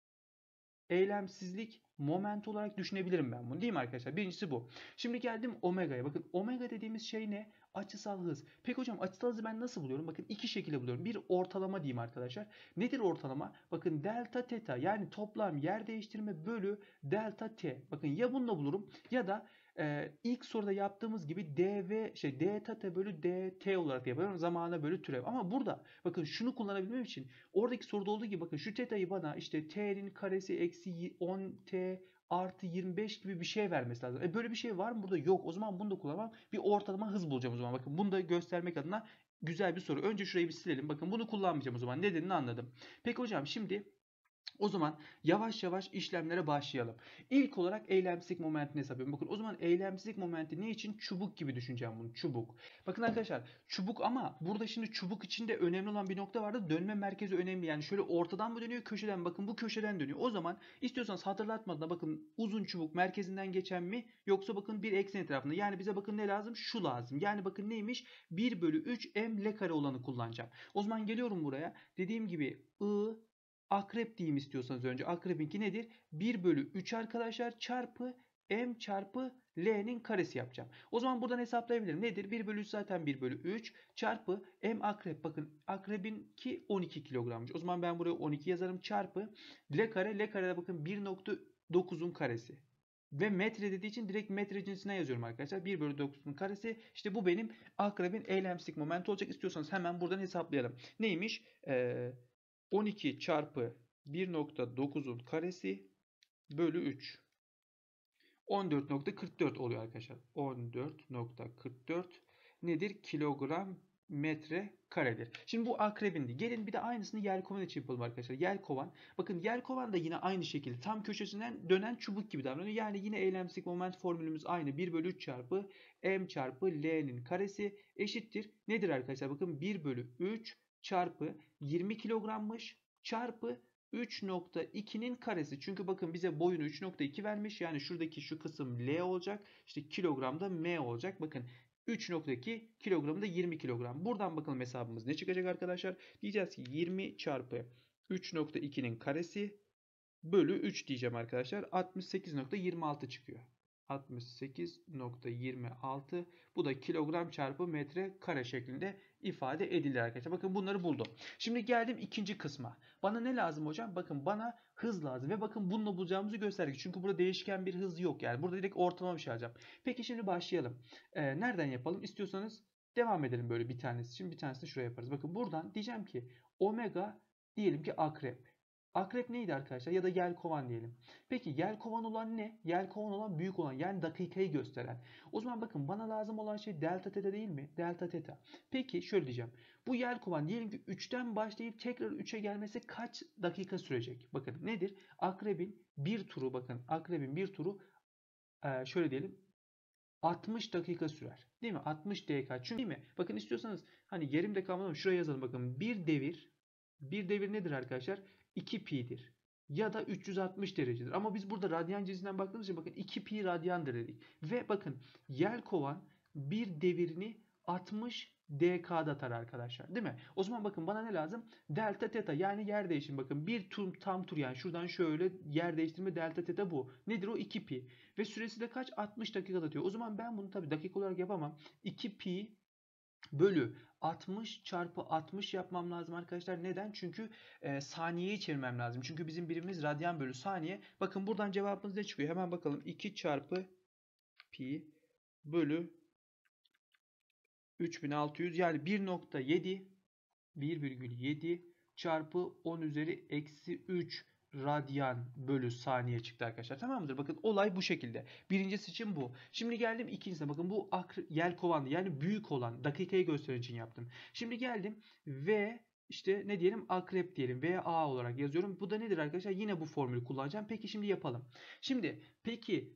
eylemsizlik moment olarak düşünebilirim ben bunu, değil mi arkadaşlar? Birincisi bu. Şimdi geldim omega'ya. Bakın omega dediğimiz şey ne? Açısal hız. Peki hocam açısal hızı ben nasıl buluyorum? Bakın iki şekilde buluyorum. Bir, ortalama diyeyim arkadaşlar. Nedir ortalama? Bakın delta teta, yani toplam yer değiştirme bölü delta t. Bakın ya bununla bulurum ya da ilk soruda yaptığımız gibi d teta bölü dt olarak yapıyorum. Zamana bölü türev. Ama burada bakın şunu kullanabilmem için oradaki soruda olduğu gibi bakın şu teta'yı bana işte t'nin karesi eksi 10t artı 25 gibi bir şey vermesi lazım. Böyle bir şey var mı burada? Yok. O zaman bunu da kullanmam. Bir ortalama hız bulacağım o zaman. Bakın bunu da göstermek adına güzel bir soru. Önce şurayı bir silelim. Bakın bunu kullanmayacağım o zaman. Nedenini anladım. Peki hocam şimdi o zaman yavaş yavaş işlemlere başlayalım. İlk olarak eylemsizlik momentini hesaplıyorum. Bakın o zaman eylemsizlik momenti ne için? Çubuk gibi düşüneceğim bunu. Çubuk. Bakın arkadaşlar çubuk, ama burada şimdi çubuk içinde önemli olan bir nokta vardı. Dönme merkezi önemli. Yani şöyle ortadan mı dönüyor, köşeden mi? Bakın bu köşeden dönüyor. O zaman istiyorsanız hatırlatmadan bakın, uzun çubuk merkezinden geçen mi? Yoksa bakın bir eksen etrafında. Yani bize bakın ne lazım? Şu lazım. Yani bakın neymiş? 1 bölü 3 m l kare olanı kullanacağım. O zaman geliyorum buraya. Dediğim gibi akrep diyeyim istiyorsanız önce. Akrebinki nedir? 1 bölü 3 arkadaşlar çarpı m çarpı l'nin karesi yapacağım. O zaman buradan hesaplayabilirim. Nedir? 1 bölü 3 zaten 1 bölü 3 çarpı m akrep. Bakın akrebinki 12 kilogrammış. O zaman ben buraya 12 yazarım çarpı l kare. L karede bakın 1,9'un karesi. Ve metre dediği için direkt metre cinsine yazıyorum arkadaşlar. 1 bölü 9'un karesi. İşte bu benim akrebin eylemsizlik momenti olacak. İstiyorsanız hemen buradan hesaplayalım. Neymiş? 12 çarpı 1,9'un karesi bölü 3. 14,44 oluyor arkadaşlar. 14,44 nedir? Kilogram metre karedir. Şimdi bu akrebindi. Gelin bir de aynısını yelkovan için yapalım arkadaşlar. Yelkovan. Bakın yelkovan da yine aynı şekilde tam köşesinden dönen çubuk gibi davranıyor. Yani yine eylemsizlik moment formülümüz aynı. 1 bölü 3 çarpı m çarpı l'nin karesi eşittir. Nedir arkadaşlar? Bakın 1 bölü 3 çarpı 20 kilogrammış çarpı 3,2'nin karesi. Çünkü bakın bize boyunu 3,2 vermiş. Yani şuradaki şu kısım L olacak. İşte kilogramda M olacak. Bakın 3,2 kilogramı da 20 kilogram. Buradan bakalım hesabımız ne çıkacak arkadaşlar. Diyeceğiz ki 20 çarpı 3,2'nin karesi bölü 3 diyeceğim arkadaşlar. 68.26 çıkıyor. 68.26, bu da kilogram çarpı metre kare şeklinde ifade edilir arkadaşlar. Bakın bunları buldum. Şimdi geldim ikinci kısma. Bana ne lazım hocam? Bakın bana hız lazım ve bakın bununla bulacağımızı gösterdik. Çünkü burada değişken bir hız yok yani. Burada direkt ortalama bir şey alacağım. Peki şimdi başlayalım. Nereden yapalım? İstiyorsanız devam edelim böyle bir tanesi. Şimdi bir tanesini şuraya yaparız. Bakın buradan diyeceğim ki omega, diyelim ki akrep. Akrep neydi arkadaşlar? Ya da yelkovan diyelim. Peki yelkovan olan ne? Yelkovan olan büyük olan, yani dakikayı gösteren. O zaman bakın bana lazım olan şey delta teta değil mi? Delta teta. Peki şöyle diyeceğim. Bu yelkovan diyelim ki 3'ten başlayıp tekrar 3'e gelmesi kaç dakika sürecek? Bakın nedir? Akrebin bir turu, bakın akrebin bir turu şöyle diyelim 60 dakika sürer. Değil mi? 60 dakika. Çünkü değil mi? Bakın istiyorsanız hani yerimde kalmadan şuraya yazalım. Bakın bir devir nedir arkadaşlar? 2 pi'dir. Ya da 360 derecedir. Ama biz burada radyan cinsinden baktığımız için bakın 2 pi radyandır dedik. Ve bakın yelkovan bir devirini 60 dk'da atar arkadaşlar. Değil mi? O zaman bakın bana ne lazım? Delta teta, yani yer değişimi. Bakın bir tur, tam tur, yani şuradan şöyle yer değiştirme delta teta bu. Nedir o? 2 pi. Ve süresi de kaç? 60 dakika atıyor. O zaman ben bunu tabii dakika olarak yapamam. 2 pi bölü 60 çarpı 60 yapmam lazım arkadaşlar. Neden? Çünkü saniyeyi çevirmem lazım. Çünkü bizim birimimiz radyan bölü saniye. Bakın buradan cevabımız ne çıkıyor? Hemen bakalım. 2 çarpı pi bölü 3600, yani 1,7 çarpı 10 üzeri eksi 3 radyan bölü saniye çıktı arkadaşlar. Tamam mıdır? Bakın olay bu şekilde. Birincisi için bu. Şimdi geldim ikincisine. Bakın bu yelkovandı. Yani büyük olan, dakikayı gösteren için yaptım. Şimdi geldim ve işte ne diyelim? Akrep diyelim. Veya A olarak yazıyorum. Bu da nedir arkadaşlar? Yine bu formülü kullanacağım. Peki şimdi yapalım. Şimdi peki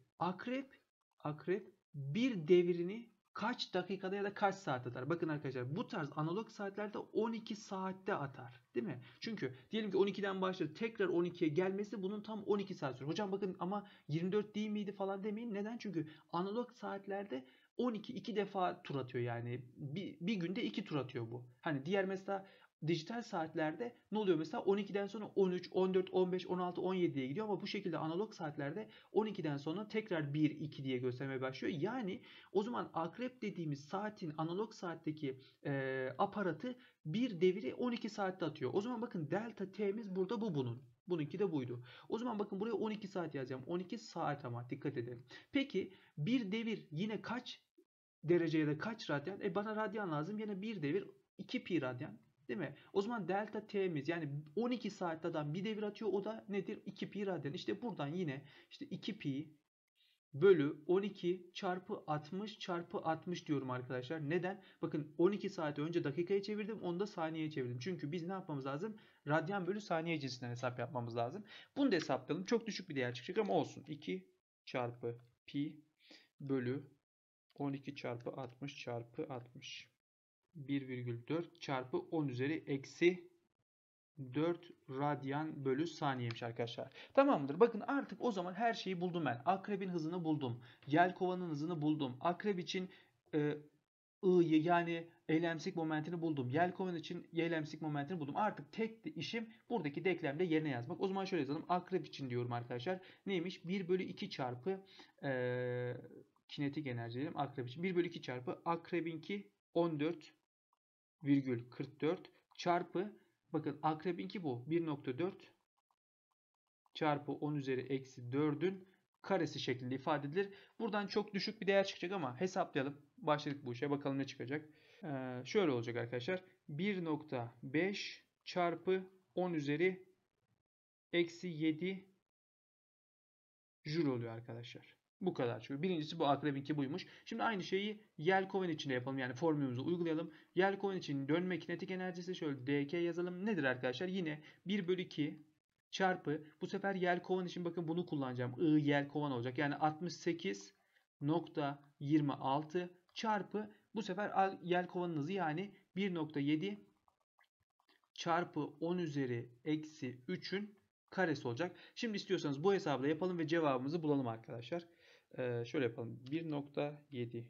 akrep bir devrini kaç dakikada ya da kaç saat atar? Bakın arkadaşlar, bu tarz analog saatlerde 12 saatte atar. Değil mi? Çünkü diyelim ki 12'den başladı, tekrar 12'ye gelmesi bunun tam 12 saat sürüyor. Hocam bakın ama 24 değil miydi falan demeyin. Neden? Çünkü analog saatlerde 12 iki defa tur atıyor yani. Bir günde 2 tur atıyor bu. Hani diğer mesela dijital saatlerde ne oluyor mesela 12'den sonra 13, 14, 15, 16, 17'ye gidiyor ama bu şekilde analog saatlerde 12'den sonra tekrar 1, 2 diye göstermeye başlıyor. Yani o zaman akrep dediğimiz saatin, analog saatteki aparatı bir deviri 12 saatte atıyor. O zaman bakın delta t'miz burada bu bunun. Bununki de buydu. O zaman bakın buraya 12 saat yazacağım. 12 saat ama dikkat edelim. Peki bir devir yine kaç derece ya da kaç radyan? Bana radyan lazım. Yine bir devir 2 pi radyan. Değil mi? O zaman delta t'miz, yani 12 saatte adam bir devir atıyor. O da nedir? 2 pi radyan. İşte buradan yine işte 2 pi bölü 12 çarpı 60 çarpı 60 diyorum arkadaşlar. Neden? Bakın 12 saat önce dakikaya çevirdim. Onu da saniyeye çevirdim. Çünkü biz ne yapmamız lazım? Radyan bölü saniye cinsinden hesap yapmamız lazım. Bunu da hesaplayalım. Çok düşük bir değer çıkacak ama olsun. 2 çarpı pi bölü 12 çarpı 60 çarpı 60. 1,4 çarpı 10 üzeri eksi 4 radyan bölü saniyeymiş arkadaşlar. Tamamdır. Bakın artık o zaman her şeyi buldum ben. Akrebin hızını buldum. Yelkovanın hızını buldum. Akrep için I'yı, yani eylemsik momentini buldum. Yelkovan için eylemsik momentini buldum. Artık tek işim buradaki denklemde yerine yazmak. O zaman şöyle yazalım. Akrep için diyorum arkadaşlar. Neymiş? 1 bölü 2 çarpı kinetik enerji diyelim. Akrep için 1 bölü 2 çarpı akrebinki 14,44 çarpı, bakın akrebinki bu 1,4 çarpı 10 üzeri eksi 4'ün karesi şeklinde ifade edilir. Buradan çok düşük bir değer çıkacak ama hesaplayalım. Başladık bu işe. Bakalım ne çıkacak. Şöyle olacak arkadaşlar. 1,5 çarpı 10 üzeri eksi 7 joule oluyor arkadaşlar. Bu kadar. Çünkü birincisi bu, akrebinki buymuş. Şimdi aynı şeyi yelkovan için de yapalım. Yani formülümüzü uygulayalım. Yelkovan için dönme kinetik enerjisi şöyle dk yazalım. Nedir arkadaşlar? Yine 1 bölü 2 çarpı, bu sefer yelkovan için bakın bunu kullanacağım. I yelkovan olacak. Yani 68,26 çarpı, bu sefer yelkovanın hızı, yani 1,7 çarpı 10 üzeri eksi 3'ün karesi olacak. Şimdi istiyorsanız bu hesabı da yapalım ve cevabımızı bulalım arkadaşlar. Şöyle yapalım. 1,7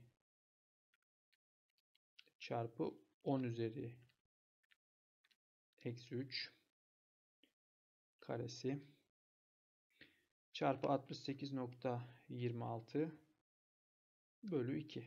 çarpı 10 üzeri eksi 3 karesi çarpı 68.26 bölü 2.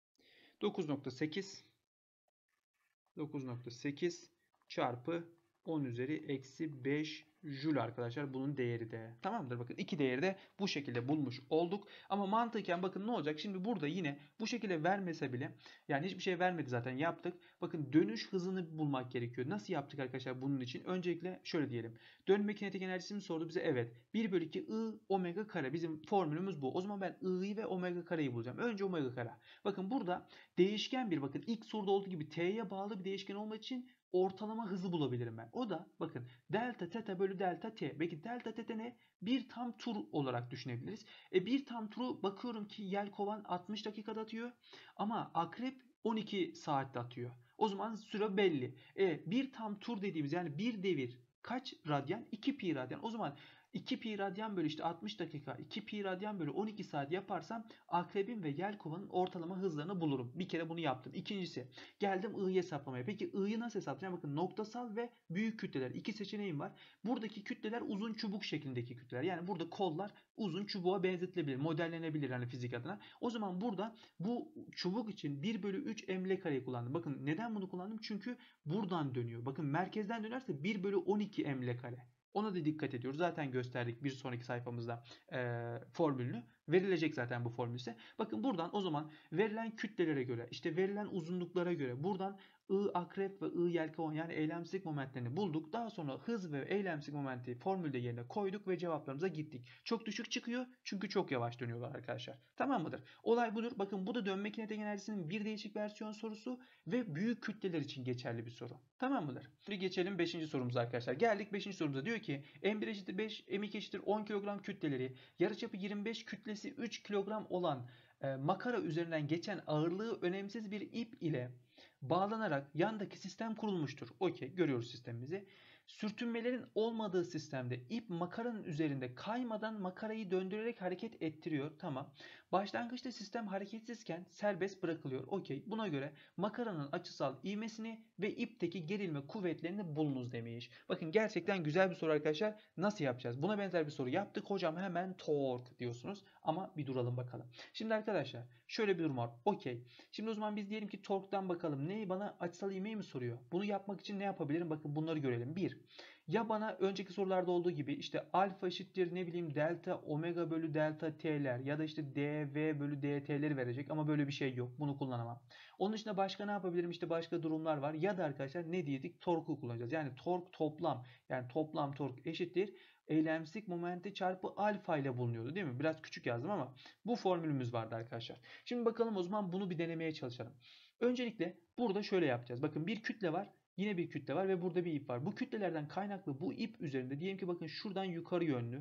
9.8 çarpı 10 üzeri eksi 5 jül arkadaşlar, bunun değeri de. Tamamdır, bakın iki değeri de bu şekilde bulmuş olduk. Ama mantıken bakın ne olacak? Şimdi burada yine bu şekilde vermese bile, yani hiçbir şey vermedi zaten, yaptık. Bakın dönüş hızını bulmak gerekiyor. Nasıl yaptık arkadaşlar bunun için? Öncelikle şöyle diyelim. Dönme kinetik enerjisini sordu bize. Evet. 1 bölü 2 I omega kare. Bizim formülümüz bu. O zaman ben I'yi ve omega kareyi bulacağım. Önce omega kare. Bakın burada değişken bir, bakın ilk soruda olduğu gibi t'ye bağlı bir değişken olmadığı için ortalama hızı bulabilirim ben. O da bakın delta teta bölü delta t. Peki delta teta ne? Bir tam tur olarak düşünebiliriz. Bir tam turu bakıyorum ki yelkovan 60 dakikada atıyor ama akrep 12 saatte atıyor. O zaman süre belli. Bir tam tur dediğimiz, yani bir devir kaç radyan? 2 pi radyan. O zaman 2 pi radyan bölü işte 60 dakika, 2 pi radyan bölü 12 saat yaparsam akrebin ve yelkovanın ortalama hızlarını bulurum. Bir kere bunu yaptım. İkincisi, geldim I'yi hesaplamaya. Peki I'yi nasıl hesaplayacağım? Bakın noktasal ve büyük kütleler. İki seçeneğim var. Buradaki kütleler uzun çubuk şeklindeki kütleler. Yani burada kollar uzun çubuğa benzetilebilir, modellenebilir hani fizik adına. O zaman burada bu çubuk için 1 bölü 3 m kareyi kullandım. Bakın neden bunu kullandım? Çünkü buradan dönüyor. Bakın merkezden dönerse 1 bölü 12 m kare. Ona da dikkat ediyoruz. Zaten gösterdik bir sonraki sayfamızda formülünü. Verilecek zaten bu formül ise. Bakın buradan o zaman verilen kütlelere göre, işte verilen uzunluklara göre buradan I akrep ve I yelkovan, yani eylemsizlik momentlerini bulduk. Daha sonra hız ve eylemsizlik momenti formülde yerine koyduk ve cevaplarımıza gittik. Çok düşük çıkıyor çünkü çok yavaş dönüyorlar arkadaşlar. Tamam mıdır? Olay budur. Bakın bu da dönme kinetik enerjisinin bir değişik versiyon sorusu ve büyük kütleler için geçerli bir soru. Tamam mıdır? Şimdi geçelim 5. sorumuza arkadaşlar. Geldik 5. sorumuza. Diyor ki M1 eşittir 5, M2 eşittir 10 kilogram kütleleri, yarıçapı 25, kütlesi 3 kilogram olan makara üzerinden geçen ağırlığı önemsiz bir ip ile bağlanarak yandaki sistem kurulmuştur. Okey, görüyoruz sistemimizi. Sürtünmelerin olmadığı sistemde ip makaranın üzerinde kaymadan makarayı döndürerek hareket ettiriyor. Tamam. Başlangıçta sistem hareketsizken serbest bırakılıyor. Okey. Buna göre makaranın açısal ivmesini ve ipteki gerilme kuvvetlerini bulunuz demiş. Bakın gerçekten güzel bir soru arkadaşlar. Nasıl yapacağız? Buna benzer bir soru yaptık. Hocam hemen tork diyorsunuz. Ama bir duralım bakalım. Şimdi arkadaşlar şöyle bir durum var. Okey. Şimdi o zaman biz diyelim ki torktan bakalım. Neyi, bana açısal ivmeyi mi soruyor? Bunu yapmak için ne yapabilirim? Bakın bunları görelim. 1. Ya bana önceki sorularda olduğu gibi işte alfa eşittir ne bileyim delta omega bölü delta t'ler ya da işte dv bölü dt'leri verecek ama böyle bir şey yok. Bunu kullanamam. Onun dışında başka ne yapabilirim? İşte başka durumlar var. Ya da arkadaşlar ne dedik? Torku kullanacağız. Yani tork toplam, yani toplam tork eşittir eylemsizlik momenti çarpı alfa ile bulunuyordu değil mi? Biraz küçük yazdım ama bu formülümüz vardı arkadaşlar. Şimdi bakalım o zaman bunu bir denemeye çalışalım. Öncelikle burada şöyle yapacağız. Bakın bir kütle var. Yine bir kütle var ve burada bir ip var. Bu kütlelerden kaynaklı bu ip üzerinde diyelim ki bakın şuradan yukarı yönlü,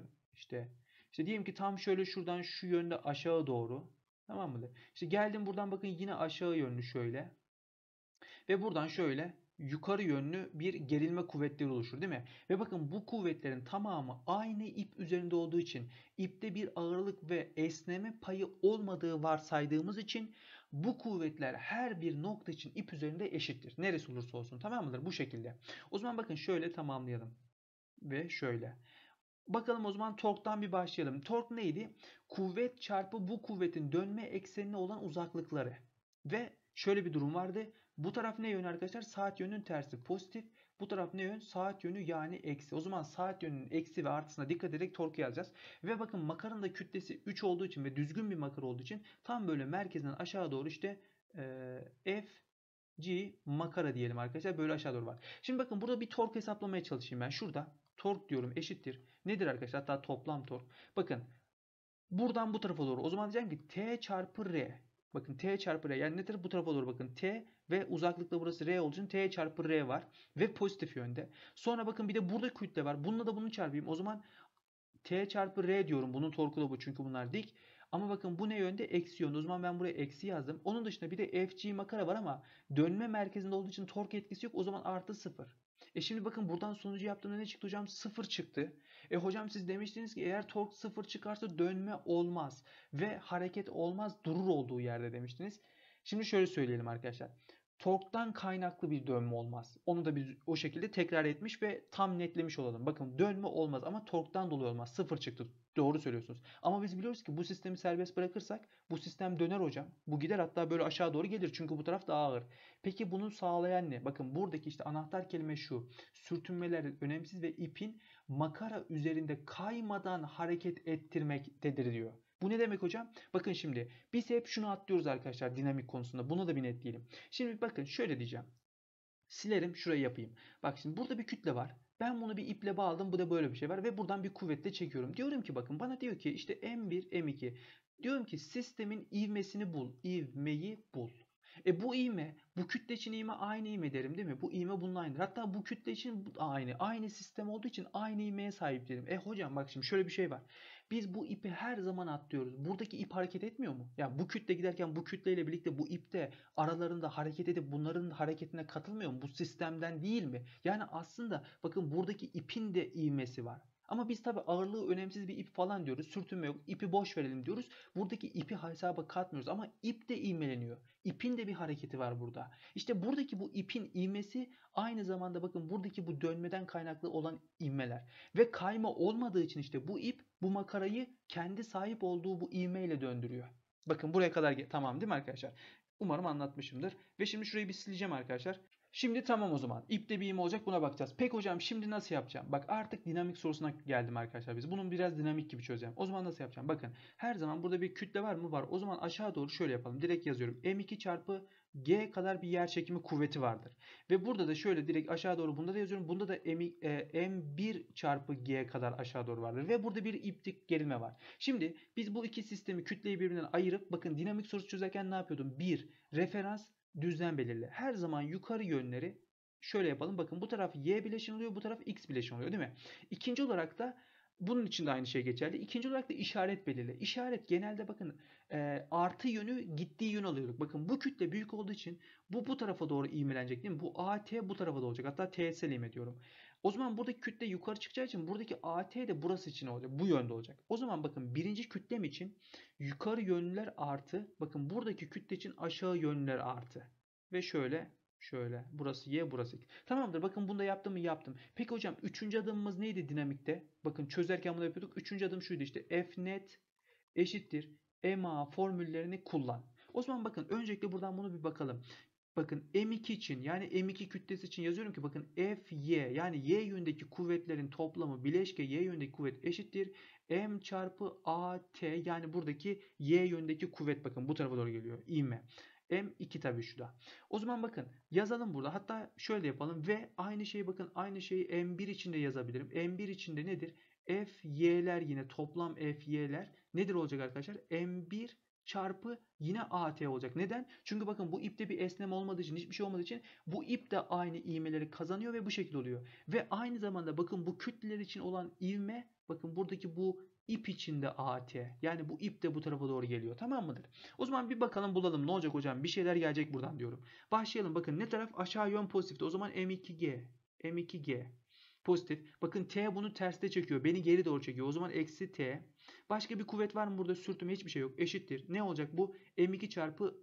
işte diyelim ki tam şöyle şuradan şu yönde aşağı doğru, tamam mı? İşte geldim buradan bakın yine aşağı yönlü şöyle ve buradan şöyle yukarı yönlü bir gerilme kuvvetleri oluşur değil mi? Ve bakın bu kuvvetlerin tamamı aynı ip üzerinde olduğu için, ipte bir ağırlık ve esneme payı olmadığı varsaydığımız için bu kuvvetler her bir nokta için ip üzerinde eşittir. Neresi olursa olsun, tamam mıdır? Bu şekilde. O zaman bakın şöyle tamamlayalım. Ve şöyle. Bakalım o zaman torktan bir başlayalım. Tork neydi? Kuvvet çarpı bu kuvvetin dönme eksenine olan uzaklıkları. Ve şöyle bir durum vardı. Bu taraf ne yön arkadaşlar? Saat yönünün tersi pozitif. Bu taraf ne yön? Saat yönü yani eksi. O zaman saat yönünün eksi ve artısına dikkat ederek torku yazacağız. Ve bakın makaranın da kütlesi 3 olduğu için ve düzgün bir makara olduğu için tam böyle merkezden aşağı doğru işte F G makara diyelim arkadaşlar. Böyle aşağı doğru var. Şimdi bakın burada bir tork hesaplamaya çalışayım ben. Şurada tork diyorum eşittir. Nedir arkadaşlar? Hatta toplam tork. Bakın buradan bu tarafa doğru. O zaman diyeceğim ki T çarpı R. Bakın T çarpı R. Yani nedir? Bu tarafa doğru bakın. T ve uzaklıkta burası R olduğu için T çarpı R var. Ve pozitif yönde. Sonra bakın bir de burada kütle var. Bununla da bunu çarpayım. O zaman T çarpı R diyorum. Bunun torku da bu çünkü bunlar dik. Ama bakın bu ne yönde? Eksi yönde. O zaman ben buraya eksi yazdım. Onun dışında bir de FG makara var ama dönme merkezinde olduğu için tork etkisi yok. O zaman artı 0. Şimdi bakın buradan sonucu yaptığımda ne çıktı hocam? 0 çıktı. Hocam siz demiştiniz ki eğer tork 0 çıkarsa dönme olmaz. Ve hareket olmaz, durur olduğu yerde demiştiniz. Şimdi şöyle söyleyelim arkadaşlar. torktan kaynaklı bir dönme olmaz. Onu da biz o şekilde tekrar etmiş ve tam netlemiş olalım. Bakın dönme olmaz ama torktan dolayı olmaz. Sıfır çıktı. Doğru söylüyorsunuz. Ama biz biliyoruz ki bu sistemi serbest bırakırsak bu sistem döner hocam. Bu gider, hatta böyle aşağı doğru gelir. Çünkü bu taraf daha ağır. Peki bunu sağlayan ne? Bakın buradaki işte anahtar kelime şu. Sürtünmeler önemsiz ve ipin makara üzerinde kaymadan hareket ettirmektedir diyor. Bu ne demek hocam? Bakın şimdi biz hep şunu atlıyoruz arkadaşlar dinamik konusunda. Bunu da bir netleyelim. Şimdi bakın şöyle diyeceğim. Silerim, şurayı yapayım. Bak şimdi burada bir kütle var. Ben bunu bir iple bağladım. Bu da böyle bir şey var ve buradan bir kuvvetle çekiyorum. Diyorum ki bakın bana diyor ki işte M1, M2. Diyorum ki sistemin ivmesini bul. İvmeyi bul. Bu ivme, bu kütle için ivme aynı ivme derim değil mi? Bu ivme bunun aynıdır. Hatta bu kütle için aynı. Aynı sistem olduğu için aynı ivmeye sahip derim. Hocam bak şimdi şöyle bir şey var. Biz bu ipi her zaman atlıyoruz. Buradaki ip hareket etmiyor mu? Ya bu kütle giderken bu kütleyle birlikte bu ip de aralarında hareket edip bunların hareketine katılmıyor mu? Bu sistemden değil mi? Yani aslında bakın buradaki ipin de ivmesi var. Ama biz tabi ağırlığı önemsiz bir ip falan diyoruz. Sürtünme yok. İpi boş verelim diyoruz. Buradaki ipi hesaba katmıyoruz. Ama ip de ivmeleniyor. İpin de bir hareketi var burada. İşte buradaki bu ipin ivmesi aynı zamanda bakın buradaki bu dönmeden kaynaklı olan ivmeler. Ve kayma olmadığı için işte bu ip bu makarayı kendi sahip olduğu bu ivmeyle döndürüyor. Bakın buraya kadar tamam değil mi arkadaşlar? Umarım anlatmışımdır. Ve şimdi şurayı bir sileceğim arkadaşlar. Şimdi tamam o zaman. İpte bir im olacak, buna bakacağız. Peki hocam şimdi nasıl yapacağım? Bak artık dinamik sorusuna geldim arkadaşlar biz. Bunun biraz dinamik gibi çözeceğim. O zaman nasıl yapacağım? Bakın her zaman burada bir kütle var mı? Var. O zaman aşağı doğru şöyle yapalım. Direkt yazıyorum. M2 çarpı G kadar bir yer çekimi kuvveti vardır. Ve burada da şöyle direkt aşağı doğru bunda da yazıyorum. Bunda da M1 çarpı G kadar aşağı doğru vardır. Ve burada bir iptik gerilme var. Şimdi biz bu iki sistemi, kütleyi birbirinden ayırıp bakın dinamik sorusu çözerken ne yapıyordum? Bir referans düzlem belirle. Her zaman yukarı yönleri şöyle yapalım. Bakın bu taraf y bileşen oluyor. Bu taraf x bileşen oluyor değil mi? İkinci olarak da bunun için de aynı şey geçerli. İkinci olarak da işaret belirle. İşaret genelde bakın artı yönü gittiği yön alıyorduk. Bakın bu kütle büyük olduğu için bu tarafa doğru ivmelenecek değil mi? Bu AT bu tarafa da olacak. Hatta TSL ivme diyorum. O zaman buradaki kütle yukarı çıkacağı için buradaki AT de burası için olacak. Bu yönde olacak. O zaman bakın birinci kütlem için yukarı yönlüler artı. Bakın buradaki kütle için aşağı yönlüler artı. Ve şöyle. Burası y, burası x. Tamamdır. Bakın bunu da yaptım mı? Yaptım. Peki hocam üçüncü adımımız neydi dinamikte? Bakın çözerken bunu yapıyorduk. Üçüncü adım şuydu işte. F net eşittir EMA formüllerini kullan. O zaman bakın öncelikle buradan bunu bir bakalım. Bakın M2 için yani M2 kütlesi için yazıyorum ki bakın Fy yani y yönündeki kuvvetlerin toplamı bileşke y yönündeki kuvvet eşittir M çarpı AT yani buradaki y yönündeki kuvvet bakın bu tarafa doğru geliyor. İvme. M2 tabii şu da. O zaman bakın yazalım burada. Hatta şöyle yapalım ve aynı şeyi bakın aynı şeyi M1 için de yazabilirim. M1 için de nedir? Fy'ler yine toplam Fy'ler nedir olacak arkadaşlar? M1 çarpı yine AT olacak. Neden? Çünkü bakın bu ipte bir esneme olmadığı için, hiçbir şey olmadığı için bu ip de aynı ivmeleri kazanıyor ve bu şekilde oluyor. Ve aynı zamanda bakın bu kütleler için olan ivme bakın buradaki bu ip içinde AT. Yani bu ip de bu tarafa doğru geliyor. Tamam mıdır? O zaman bir bakalım bulalım. Ne olacak hocam? Bir şeyler gelecek buradan diyorum. Başlayalım. Bakın ne taraf? Aşağı yön pozitifti. O zaman M2G. M2G. Pozitif. Bakın T bunu terste çekiyor. Beni geri doğru çekiyor. O zaman eksi T. Başka bir kuvvet var mı burada? Sürtünme hiçbir şey yok. Eşittir. Ne olacak bu? M2 çarpı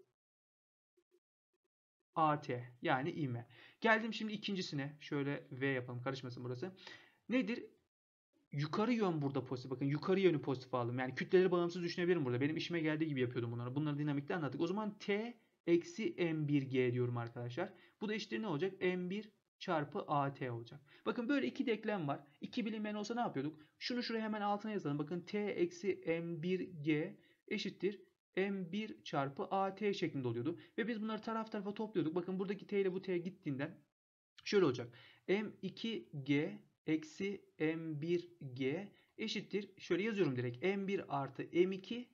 AT. Yani ivme. Geldim şimdi ikincisine. Şöyle V yapalım. Karışmasın burası. Nedir? Yukarı yön burada pozitif. Bakın yukarı yönü pozitif aldım. Yani kütleleri bağımsız düşünebilirim burada. Benim işime geldiği gibi yapıyordum bunları. Bunları dinamikte anlattık. O zaman T eksi M1G diyorum arkadaşlar. Bu da eşittir ne olacak? M1 çarpı AT olacak. Bakın böyle iki denklem var. İki bilinmeyen olsa ne yapıyorduk? Şunu şuraya hemen altına yazalım. Bakın T eksi M1G eşittir M1 çarpı AT şeklinde oluyordu. Ve biz bunları taraf tarafa topluyorduk. Bakın buradaki T ile bu T gittiğinden şöyle olacak. M2G eksi M1G eşittir. Şöyle yazıyorum direkt. M1 artı M2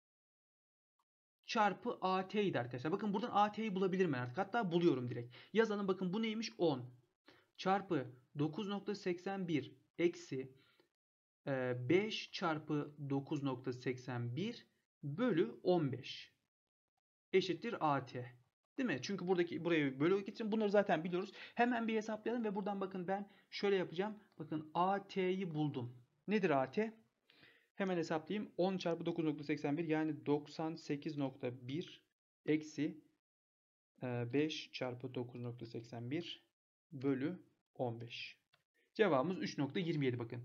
çarpı AT'ydi arkadaşlar. Bakın buradan AT'yi bulabilirim ben artık. Hatta buluyorum direkt. Yazalım bakın bu neymiş? 10 çarpı 9.81 eksi 5 çarpı 9.81 bölü 15 eşittir AT. Değil mi? Çünkü buraya bölü getireceğim. Bunları zaten biliyoruz. Hemen bir hesaplayalım ve buradan bakın ben şöyle yapacağım. Bakın AT'yi buldum. Nedir AT? Hemen hesaplayayım. 10 çarpı 9.81 yani 98.1 eksi 5 çarpı 9.81 bölü 15. Cevabımız 3.27 bakın.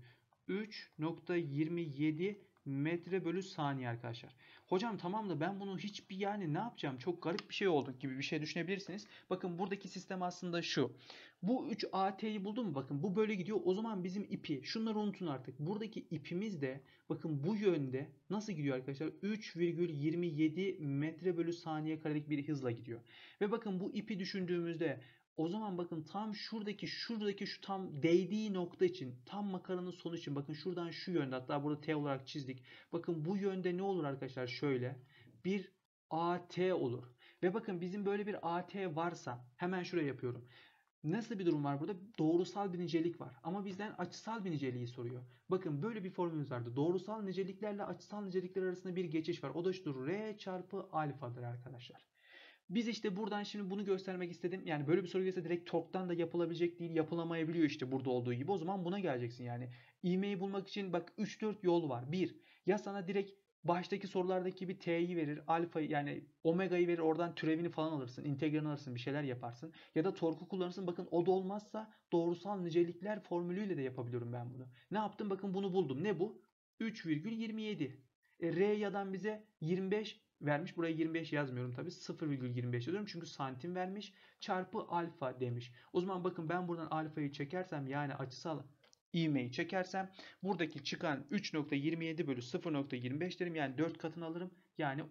3.27 metre bölü saniye arkadaşlar. Hocam tamam da ben bunu hiçbir yani ne yapacağım? Çok garip bir şey oldu gibi bir şey düşünebilirsiniz. Bakın buradaki sistem aslında şu. Bu 3 AT'yi buldum mu? Bakın bu böyle gidiyor. O zaman bizim ipi şunları unutun artık. Buradaki ipimiz de bakın bu yönde nasıl gidiyor arkadaşlar? 3,27 metre bölü saniye karelik bir hızla gidiyor. Ve bakın bu ipi düşündüğümüzde o zaman bakın tam şuradaki şu tam değdiği nokta için tam makaranın sonu için bakın şuradan şu yönde hatta burada T olarak çizdik. Bakın bu yönde ne olur arkadaşlar şöyle bir AT olur. Ve bakın bizim böyle bir AT varsa hemen şuraya yapıyorum. Nasıl bir durum var burada? Doğrusal bir nicelik var. Ama bizden açısal bir niceliği soruyor. Bakın böyle bir formülümüz vardı. Doğrusal niceliklerle açısal nicelikler arasında bir geçiş var. O da şudur. R çarpı alfadır arkadaşlar. Biz işte buradan şimdi bunu göstermek istedim. Yani böyle bir soru gelirse direkt torktan da yapılabilecek değil, yapılamayabiliyor işte burada olduğu gibi. O zaman buna geleceksin yani. İğmeyi bulmak için bak 3-4 yol var. Bir, ya sana direkt baştaki sorulardaki gibi t'yi verir, alfa yani omega'yı verir, oradan türevini falan alırsın, integralini alırsın, bir şeyler yaparsın. Ya da torku kullanırsın. Bakın o da olmazsa doğrusal nicelikler formülüyle de yapabiliyorum ben bunu. Ne yaptım? Bakın bunu buldum. Ne bu? 3,27. R'yadan bize 25 vermiş. Buraya 25 yazmıyorum tabii. 0,25 yazıyorum. Çünkü santim vermiş. Çarpı alfa demiş. O zaman bakın ben buradan alfayı çekersem yani açısal ivmeyi çekersem buradaki çıkan 3,27 bölü 0,25 derim. Yani 4 katını alırım. Yani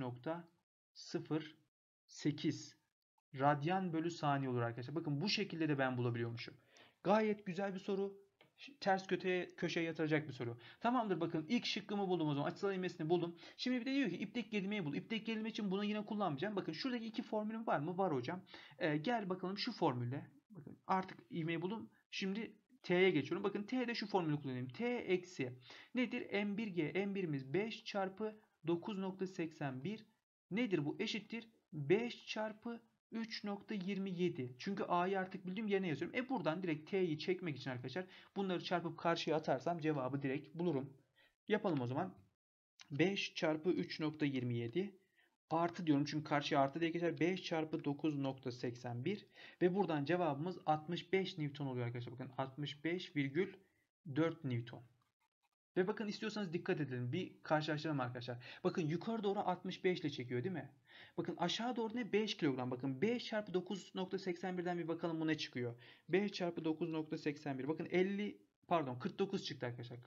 13,08 radyan bölü saniye olur arkadaşlar. Bakın bu şekilde de ben bulabiliyormuşum. Gayet güzel bir soru. Ters köşeye yatıracak bir soru. Tamamdır bakın ilk şıkkımı buldum o zaman. Açısal ivmesini buldum. Şimdi bir de diyor ki iptek gerilmeyi bul. İptek gerilme için bunu yine kullanmayacağım. Bakın şuradaki iki formülüm var mı? Var hocam. Gel bakalım şu formülle. Bakın artık ivmeyi buldum. Şimdi T'ye geçiyorum. Bakın T'de şu formülü kullanayım. T eksi nedir? M1G. M1'imiz 5 çarpı 9,81 nedir bu? Eşittir 5 çarpı 3,27. Çünkü A'yı artık bildiğim yerine yazıyorum. Buradan direkt T'yi çekmek için arkadaşlar bunları çarpıp karşıya atarsam cevabı direkt bulurum. Yapalım o zaman. 5 çarpı 3,27 artı diyorum çünkü karşıya artı diye geçer. 5 çarpı 9,81 ve buradan cevabımız 65 Newton oluyor arkadaşlar. Bakın 65,4 Newton. Ve bakın istiyorsanız dikkat edelim. Bir karşılaştıralım arkadaşlar. Bakın yukarı doğru 65 ile çekiyor değil mi? Bakın aşağı doğru ne? 5 kilogram. Bakın 5 çarpı 9,81'den bir bakalım bu ne çıkıyor. 5 çarpı 9,81. Bakın 49 çıktı arkadaşlar.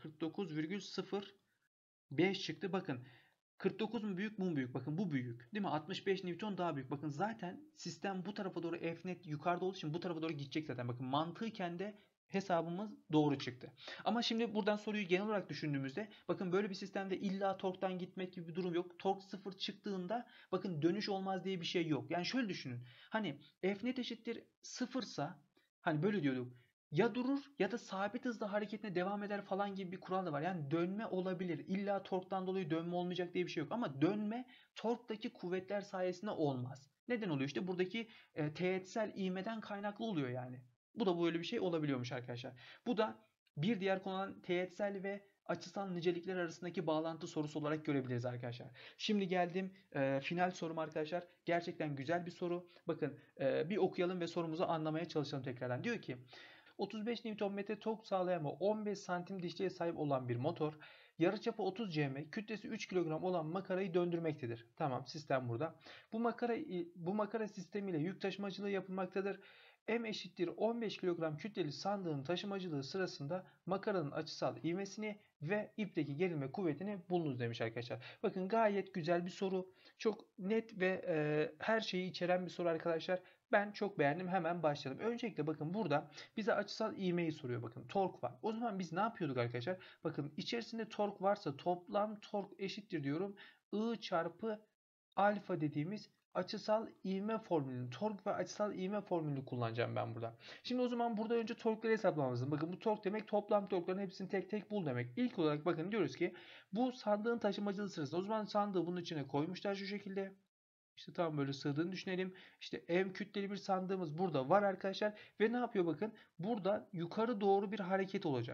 49,05 çıktı. Bakın 49 mu büyük mu büyük? Bakın bu büyük. Değil mi? 65 Newton daha büyük. Bakın zaten sistem bu tarafa doğru F net yukarıda olduğu için bu tarafa doğru gidecek zaten. Bakın mantıken de hesabımız doğru çıktı. Ama şimdi buradan soruyu genel olarak düşündüğümüzde bakın böyle bir sistemde illa torktan gitmek gibi bir durum yok. Tork 0 çıktığında bakın dönüş olmaz diye bir şey yok. Yani şöyle düşünün. Hani F net eşittir 0 hani böyle diyorduk. Ya durur ya da sabit hızla hareketine devam eder falan gibi bir kural da var. Yani dönme olabilir. İlla torktan dolayı dönme olmayacak diye bir şey yok. Ama dönme torktaki kuvvetler sayesinde olmaz. Neden oluyor? İşte buradaki teğetsel ivmeden kaynaklı oluyor yani. Bu da böyle bir şey olabiliyormuş arkadaşlar. Bu da bir diğer konu olan teğetsel ve açısal nicelikler arasındaki bağlantı sorusu olarak görebiliriz arkadaşlar. Şimdi geldim final sorum arkadaşlar. Gerçekten güzel bir soru. Bakın bir okuyalım ve sorumuzu anlamaya çalışalım tekrardan. Diyor ki 35 Nm tork sağlayan ve 15 santim dişliğe sahip olan bir motor yarıçapı 30 cm, kütlesi 3 kilogram olan makarayı döndürmektedir. Tamam, sistem burada. Bu makara sistemiyle yük taşımacılığı yapılmaktadır. M eşittir 15 kilogram kütleli sandığın taşımacılığı sırasında makaranın açısal ivmesini ve ipteki gerilme kuvvetini bulunuz demiş arkadaşlar. Bakın gayet güzel bir soru. Çok net ve her şeyi içeren bir soru arkadaşlar. Ben çok beğendim. Hemen başlayalım. Öncelikle bakın burada bize açısal ivmeyi soruyor. Bakın tork var. O zaman biz ne yapıyorduk arkadaşlar? Bakın içerisinde tork varsa toplam tork eşittir diyorum. I çarpı alfa dediğimiz açısal ivme formülünü, tork ve açısal ivme formülünü kullanacağım ben burada. Şimdi o zaman burada önce torkları hesaplamamız lazım. Bakın bu tork demek toplam torkların hepsini tek tek bul demek. İlk olarak bakın diyoruz ki bu sandığın taşımacılığı sırasında o zaman sandığı bunun içine koymuşlar şu şekilde. İşte tam böyle sığdığını düşünelim. İşte M kütleli bir sandığımız burada var arkadaşlar. Ve ne yapıyor bakın? Burada yukarı doğru bir hareket olacak.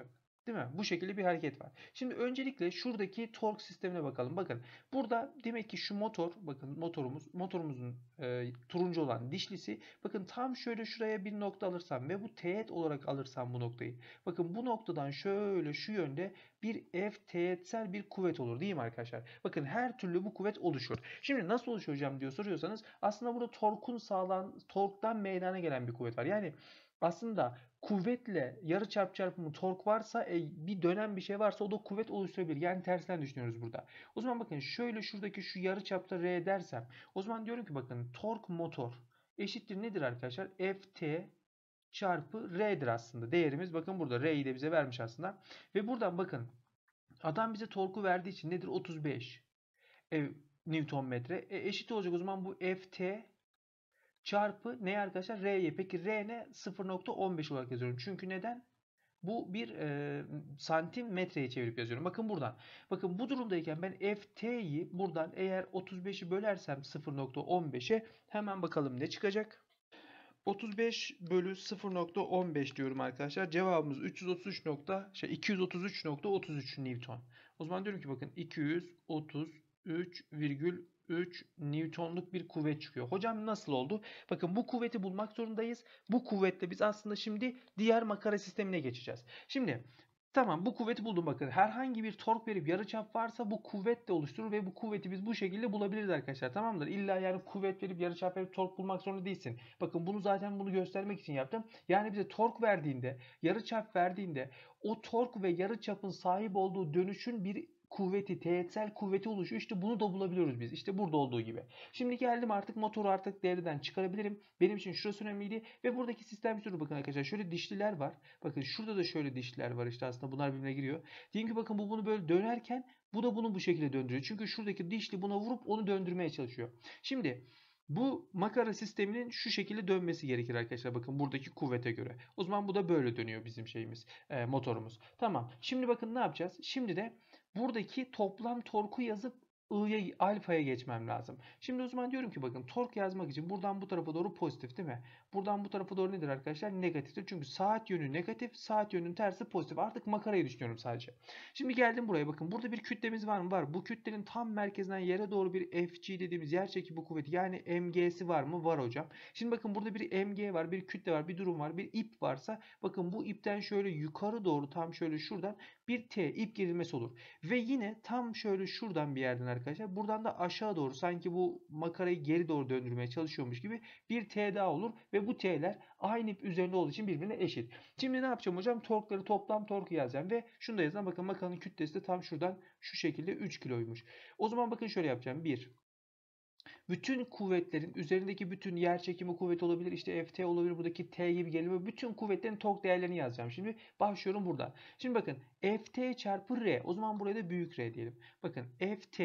Değil mi? Bu şekilde bir hareket var. Şimdi öncelikle şuradaki tork sistemine bakalım. Bakın burada demek ki şu motor, bakın motorumuzun turuncu olan dişlisi, bakın tam şöyle şuraya bir nokta alırsam ve bu teğet olarak alırsam bu noktayı. Bakın bu noktadan şöyle şu yönde bir F teğetsel bir kuvvet olur değil mi arkadaşlar? Bakın her türlü bu kuvvet oluşur. Şimdi nasıl oluşuyor hocam diye soruyorsanız aslında burada torktan meydana gelen bir kuvvet var. Yani aslında kuvvetle yarıçap çarpımı tork varsa bir dönem bir şey varsa o da kuvvet oluşturabilir. Yani tersten düşünüyoruz burada. O zaman bakın şöyle şuradaki şu yarıçapta R dersem o zaman diyorum ki bakın tork motor eşittir nedir arkadaşlar? Ft çarpı R'dir aslında. Değerimiz bakın burada R'yi de bize vermiş aslında. Ve buradan bakın adam bize torku verdiği için nedir? 35 Newton metre. Eşit olacak o zaman bu Ft çarpı ne arkadaşlar? R'ye. Peki R ne? 0.15 olarak yazıyorum. Çünkü neden? Bu bir santimetreye çevirip yazıyorum. Bakın buradan. Bakın bu durumdayken ben ft'yi buradan eğer 35'i bölersem 0.15'e hemen bakalım ne çıkacak? 35 bölü 0.15 diyorum arkadaşlar. Cevabımız 233.33 Newton. O zaman diyorum ki bakın 233,3 Newton'luk bir kuvvet çıkıyor. Hocam nasıl oldu? Bakın bu kuvveti bulmak zorundayız. Bu kuvvetle biz aslında şimdi diğer makara sistemine geçeceğiz. Şimdi tamam bu kuvveti buldum bakın. Herhangi bir tork verip yarıçap varsa bu kuvvet de oluşturur ve bu kuvveti biz bu şekilde bulabiliriz arkadaşlar. Tamamdır. İlla yani kuvvet verip yarıçap verip tork bulmak zorunda değilsin. Bakın bunu zaten bunu göstermek için yaptım. Yani bize tork verdiğinde, yarıçap verdiğinde o tork ve yarıçapın sahip olduğu dönüşün bir kuvveti, teğetsel kuvveti oluşuyor. İşte bunu da bulabiliyoruz biz. İşte burada olduğu gibi. Şimdi geldim artık motoru artık devreden çıkarabilirim. Benim için şurası önemliydi. Ve buradaki sistem şurada bakın arkadaşlar. Şöyle dişliler var. Bakın şurada da şöyle dişliler var işte aslında bunlar birbirine giriyor. Diyelim ki bakın bu bunu böyle dönerken bu da bunu bu şekilde döndürüyor. Çünkü şuradaki dişli buna vurup onu döndürmeye çalışıyor. Şimdi bu makara sisteminin şu şekilde dönmesi gerekir arkadaşlar. Bakın buradaki kuvvete göre. O zaman bu da böyle dönüyor bizim şeyimiz, motorumuz. Tamam. Şimdi bakın ne yapacağız? Şimdi de buradaki toplam torku yazıp I'ya, alfaya geçmem lazım. Şimdi o zaman diyorum ki bakın tork yazmak için buradan bu tarafa doğru pozitif değil mi? Buradan bu tarafa doğru nedir arkadaşlar? Negatiftir. Çünkü saat yönü negatif, saat yönünün tersi pozitif. Artık makarayı düşünüyorum sadece. Şimdi geldim buraya bakın. Burada bir kütlemiz var mı? Var. Bu kütlenin tam merkezinden yere doğru bir Fg dediğimiz yerçekimi kuvveti yani mg'si var mı? Var hocam. Şimdi bakın burada bir mg var, bir kütle var, bir durum var, bir ip varsa bakın bu ipten şöyle yukarı doğru tam şöyle şuradan bir T ip gerilmesi olur. Ve yine tam şöyle şuradan bir yerden arkadaşlar buradan da aşağı doğru sanki bu makarayı geri doğru döndürmeye çalışıyormuş gibi bir T daha olur ve bu T'ler aynı ip üzerinde olduğu için birbirine eşit. Şimdi ne yapacağım hocam? Torkları toplam torku yazacağım ve şunu da yazalım. Bakın makaranın kütlesi de tam şuradan şu şekilde 3 kiloymuş. O zaman bakın şöyle yapacağım. 1. Bütün kuvvetlerin üzerindeki bütün yer çekimi kuvveti olabilir. İşte Ft olabilir. Buradaki T gibi geliyor. Bütün kuvvetlerin tork değerlerini yazacağım. Şimdi başlıyorum burada. Şimdi bakın Ft çarpı R. O zaman buraya da büyük R diyelim. Bakın Ft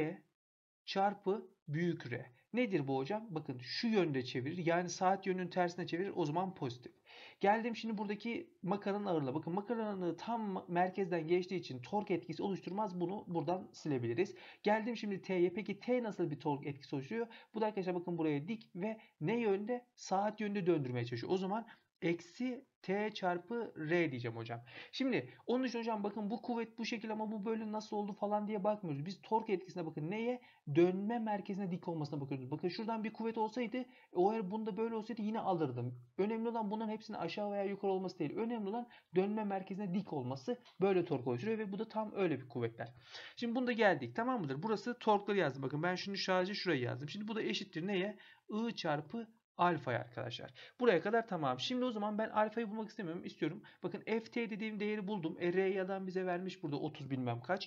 çarpı büyük R. Nedir bu hocam? Bakın şu yönde çevirir. Yani saat yönünün tersine çevirir. O zaman pozitif. Geldim şimdi buradaki makaranın ağırlığı. Bakın makaranın ağırlığı tam merkezden geçtiği için tork etkisi oluşturmaz. Bunu buradan silebiliriz. Geldim şimdi T'ye. Peki T nasıl bir tork etkisi oluşturuyor? Bu da arkadaşlar bakın buraya dik ve ne yönde? Saat yönünde döndürmeye çalışıyor. O zaman eksi T çarpı R diyeceğim hocam. Şimdi onun için hocam bakın bu kuvvet bu şekilde ama bu böyle nasıl oldu falan diye bakmıyoruz. Biz tork etkisine bakın neye? Dönme merkezine dik olmasına bakıyoruz. Bakın şuradan bir kuvvet olsaydı o eğer bunda böyle olsaydı yine alırdım. Önemli olan bunların hepsinin aşağı veya yukarı olması değil. Önemli olan dönme merkezine dik olması. Böyle tork oluşturuyor ve bu da tam öyle bir kuvvetler. Şimdi bunda geldik tamam mıdır? Burası torkları yazdım. Bakın ben şunu sadece şuraya yazdım. Şimdi bu da eşittir neye? I çarpı alfaya arkadaşlar. Buraya kadar tamam. Şimdi o zaman ben alfayı bulmak istemiyorum. İstiyorum. Bakın ft dediğim değeri buldum. R'den bize vermiş burada 30 bilmem kaç.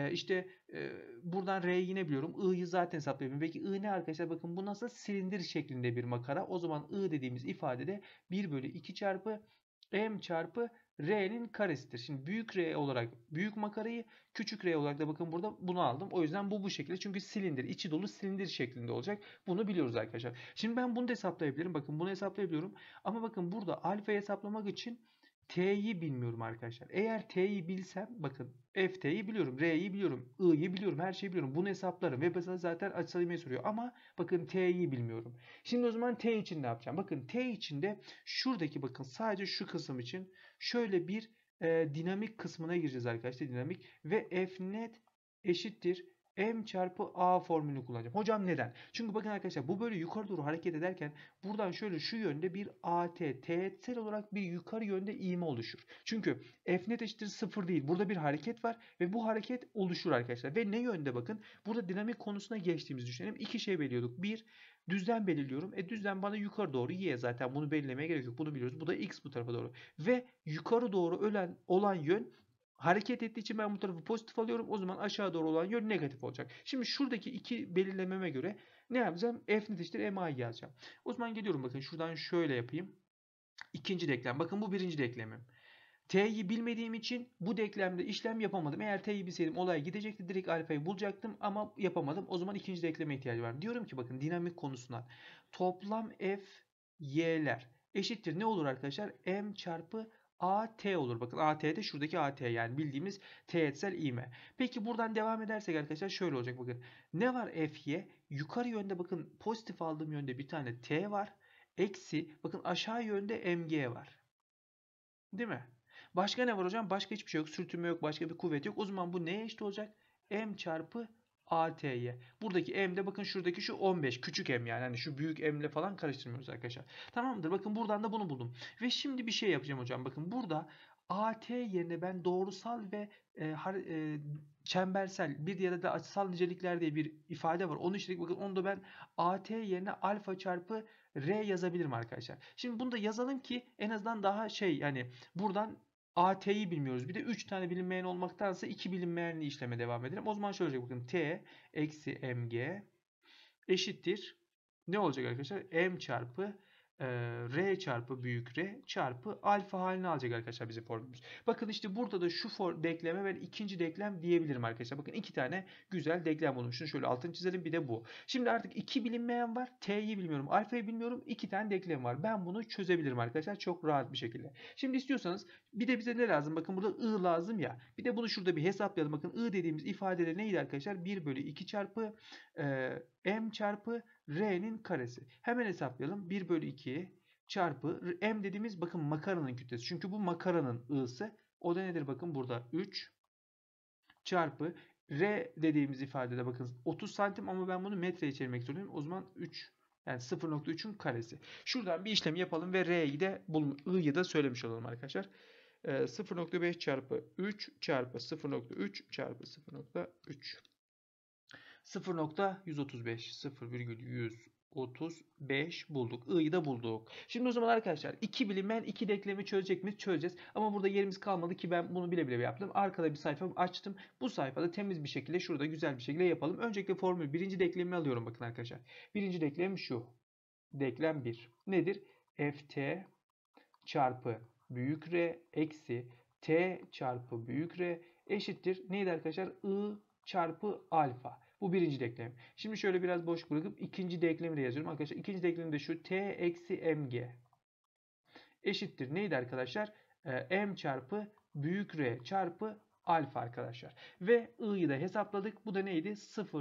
Buradan R'yi yine biliyorum. I'yı zaten hesaplayabilirim. Peki I ne arkadaşlar? Bakın bu nasıl silindir şeklinde bir makara. O zaman I dediğimiz ifadede 1 bölü 2 çarpı m çarpı R'nin karesidir. Şimdi büyük R olarak büyük makarayı, küçük R olarak da bakın burada bunu aldım. O yüzden bu şekilde çünkü silindir, içi dolu silindir şeklinde olacak. Bunu biliyoruz arkadaşlar. Şimdi ben bunu da hesaplayabilirim. Bakın bunu hesaplayabiliyorum. Ama bakın burada alfayı hesaplamak için T'yi bilmiyorum arkadaşlar. Eğer T'yi bilsem bakın FT'yi biliyorum, R'yi biliyorum, I'yi biliyorum, her şeyi biliyorum. Bunu hesaplarım. Ve zaten açıklamayı soruyor. Ama bakın T'yi bilmiyorum. Şimdi o zaman T için ne yapacağım? Bakın T için de şuradaki bakın sadece şu kısım için şöyle bir dinamik kısmına gireceğiz arkadaşlar. Dinamik ve F net eşittir M çarpı A formülünü kullanacağım. Hocam neden? Çünkü bakın arkadaşlar bu böyle yukarı doğru hareket ederken buradan şöyle şu yönde bir AT, teğetsel olarak bir yukarı yönde ivme oluşur. Çünkü F net eşittir 0 değil. Burada bir hareket var ve bu hareket oluşur arkadaşlar. Ve ne yönde bakın? Burada dinamik konusuna geçtiğimizi düşünelim. İki şey belirliyorduk. Bir, düzlem belirliyorum. Düzlem bana yukarı doğru y, zaten bunu belirlemeye gerek yok. Bunu biliyoruz. Bu da x bu tarafa doğru. Ve yukarı doğru olan yön hareket ettiği için ben bu tarafı pozitif alıyorum. O zaman aşağı doğru olan yön negatif olacak. Şimdi şuradaki iki belirlememe göre ne yapacağım? F net eşittir MA'yı yazacağım. O zaman geliyorum, bakın şuradan şöyle yapayım. İkinci denklem. Bakın bu birinci denklemim. T'yi bilmediğim için bu denklemde işlem yapamadım. Eğer T'yi bilseydim olay gidecekti. Direkt alfayı bulacaktım ama yapamadım. O zaman ikinci denkleme ihtiyacı var. Diyorum ki bakın dinamik konusuna toplam F y'ler eşittir ne olur arkadaşlar? M çarpı AT olur. Bakın AT de şuradaki AT, yani bildiğimiz teğetsel ivme. Peki buradan devam edersek arkadaşlar şöyle olacak bakın. Ne var Fy? Yukarı yönde bakın pozitif aldığım yönde bir tane T var. Eksi bakın aşağı yönde Mg var. Değil mi? Başka ne var hocam? Başka hiçbir şey yok. Sürtünme yok. Başka bir kuvvet yok. O zaman bu neye eşit olacak? M çarpı AT'ye. Buradaki M de bakın şuradaki şu 15. Küçük M yani. Hani şu büyük M ile falan karıştırmıyoruz arkadaşlar. Tamamdır. Bakın buradan da bunu buldum. Ve şimdi bir şey yapacağım hocam. Bakın burada AT yerine ben doğrusal ve çembersel bir ya da açısal nicelikler diye bir ifade var. Onu işledik. Bakın onu da ben AT yerine alfa çarpı R yazabilirim arkadaşlar. Şimdi bunu da yazalım ki en azından daha yani buradan AT'yi bilmiyoruz. Bir de 3 tane bilinmeyen olmaktansa 2 bilinmeyenli işleme devam edelim. O zaman şöyle olacak, bakın T eksi MG eşittir. Ne olacak arkadaşlar? M çarpı R çarpı büyük R çarpı alfa halini alacak arkadaşlar bizim formülümüz. Bakın işte burada da şu denkleme ben ikinci denklem diyebilirim arkadaşlar. Bakın iki tane güzel denklem bulmuşum. Şöyle altını çizelim, bir de bu. Şimdi artık iki bilinmeyen var. T'yi bilmiyorum. Alfayı bilmiyorum. İki tane denklem var. Ben bunu çözebilirim arkadaşlar. Çok rahat bir şekilde. Şimdi istiyorsanız bir de bize ne lazım? Bakın burada I lazım ya. Bir de bunu şurada bir hesaplayalım. Bakın I dediğimiz ifade neydi arkadaşlar? 1 bölü 2 çarpı M çarpı R'nin karesi. Hemen hesaplayalım. 1 bölü 2 çarpı M dediğimiz bakın makaranın kütlesi. Çünkü bu makaranın I'sı. O da nedir? Bakın burada 3 çarpı R dediğimiz ifadede bakın 30 santim ama ben bunu metreye çevirmek zorundayım. O zaman 3 yani 0.3'ün karesi. Şuradan bir işlem yapalım ve R'yi de I'yi da söylemiş olalım arkadaşlar. 0.5 çarpı 3 çarpı 0.3 çarpı 0.3 0.135 0,135 bulduk. I'yı da bulduk. Şimdi o zaman arkadaşlar iki bilinmeyen iki denklemi çözecek miyiz? Çözeceğiz. Ama burada yerimiz kalmadı ki ben bunu bile bile yaptım. Arkada bir sayfa açtım. Bu sayfada temiz bir şekilde şurada güzel bir şekilde yapalım. Öncelikle formül birinci denklemi alıyorum bakın arkadaşlar. Birinci denklem şu. Denklem 1. Nedir? Ft çarpı büyük R eksi T çarpı büyük R eşittir. Neydi arkadaşlar? I çarpı alfa. Bu birinci denklem. Şimdi şöyle biraz boş bırakıp ikinci denklemi de yazıyorum. Arkadaşlar ikinci denklem de şu. T eksi mg eşittir. Neydi arkadaşlar? M çarpı büyük R çarpı alfa arkadaşlar. Ve I'yı da hesapladık. Bu da neydi?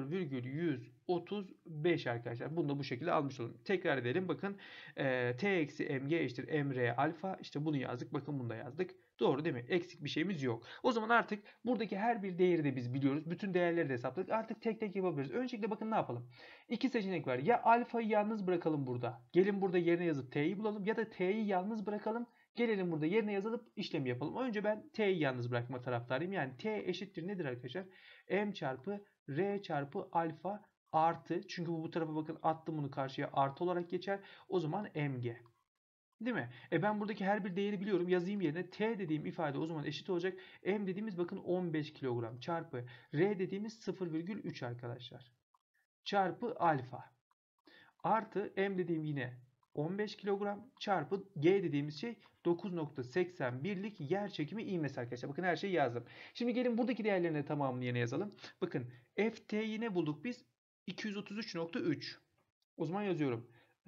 0,135 arkadaşlar. Bunu da bu şekilde almış olalım. Tekrar edelim. Bakın T eksi mg eşittir mr alfa. İşte bunu yazdık. Bakın bunu da yazdık. Doğru değil mi? Eksik bir şeyimiz yok. O zaman artık buradaki her bir değeri de biz biliyoruz. Bütün değerleri de hesapladık. Artık tek tek yapabiliriz. Öncelikle bakın ne yapalım? İki seçenek var. Ya alfayı yalnız bırakalım burada. Gelin burada yerine yazıp t'yi bulalım. Ya da t'yi yalnız bırakalım. Gelelim burada yerine yazılıp işlemi yapalım. Önce ben t'yi yalnız bırakma taraftarıyım. Yani t eşittir nedir arkadaşlar? M çarpı r çarpı alfa artı. Çünkü bu tarafa bakın attım bunu karşıya artı olarak geçer. O zaman mg. Değil mi? Ben buradaki her bir değeri biliyorum. Yazayım yerine. T dediğim ifade o zaman eşit olacak. M dediğimiz bakın 15 kilogram çarpı R dediğimiz 0,3 arkadaşlar. Çarpı alfa. Artı M dediğim yine 15 kilogram çarpı G dediğimiz şey 9.81'lik yer çekimi ivmesi arkadaşlar. Bakın her şeyi yazdım. Şimdi gelin buradaki değerlerini tamamını yerine yazalım. Bakın FT'yi ne bulduk biz? 233.3. O zaman yazıyorum.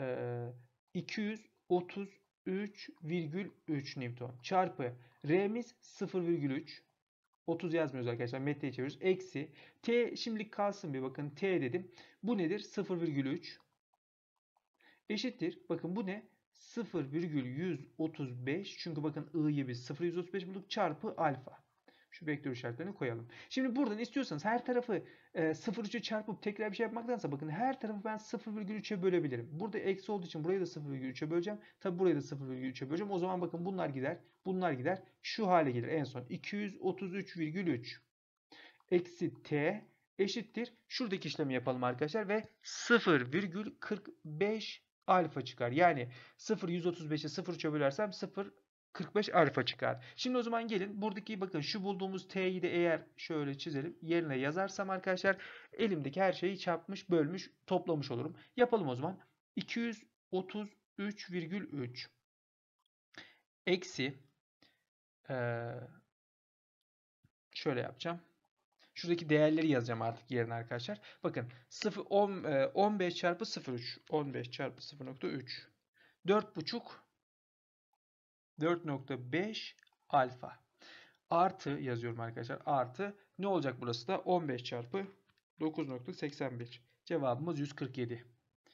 233,3 Newton çarpı R'miz 0,3. 30 yazmıyoruz arkadaşlar. Metreye çeviriyoruz. Eksi. T şimdilik kalsın bir bakın. T dedim. Bu nedir? 0,3 eşittir. Bakın bu ne? 0,135 çünkü bakın i'yi biz 0,135 bulduk çarpı alfa. Şu vektör işaretlerini koyalım. Şimdi buradan istiyorsanız her tarafı 0,3'e çarpıp tekrar bir şey yapmaktansa bakın her tarafı ben 0,3'e bölebilirim. Burada eksi olduğu için burayı da 0,3'e böleceğim. Tabi burayı da 0,3'e böleceğim. O zaman bakın bunlar gider. Bunlar gider. Şu hale gelir en son. 233,3 eksi t eşittir. Şuradaki işlemi yapalım arkadaşlar ve 0,45 alfa çıkar. Yani 0,135'e 0,3'e bölersem 0,45 alfa çıkar. Şimdi o zaman gelin buradaki bakın şu bulduğumuz t'yi de eğer şöyle çizelim. Yerine yazarsam arkadaşlar elimdeki her şeyi çarpmış, bölmüş, toplamış olurum. Yapalım o zaman. 233,3 eksi şöyle yapacağım. Şuradaki değerleri yazacağım artık yerine arkadaşlar. Bakın 15 çarpı 0,3. 15 çarpı 0,3. 4,5 4,5 alfa. Artı yazıyorum arkadaşlar. Artı ne olacak burası da? 15 çarpı 9,81. Cevabımız 147.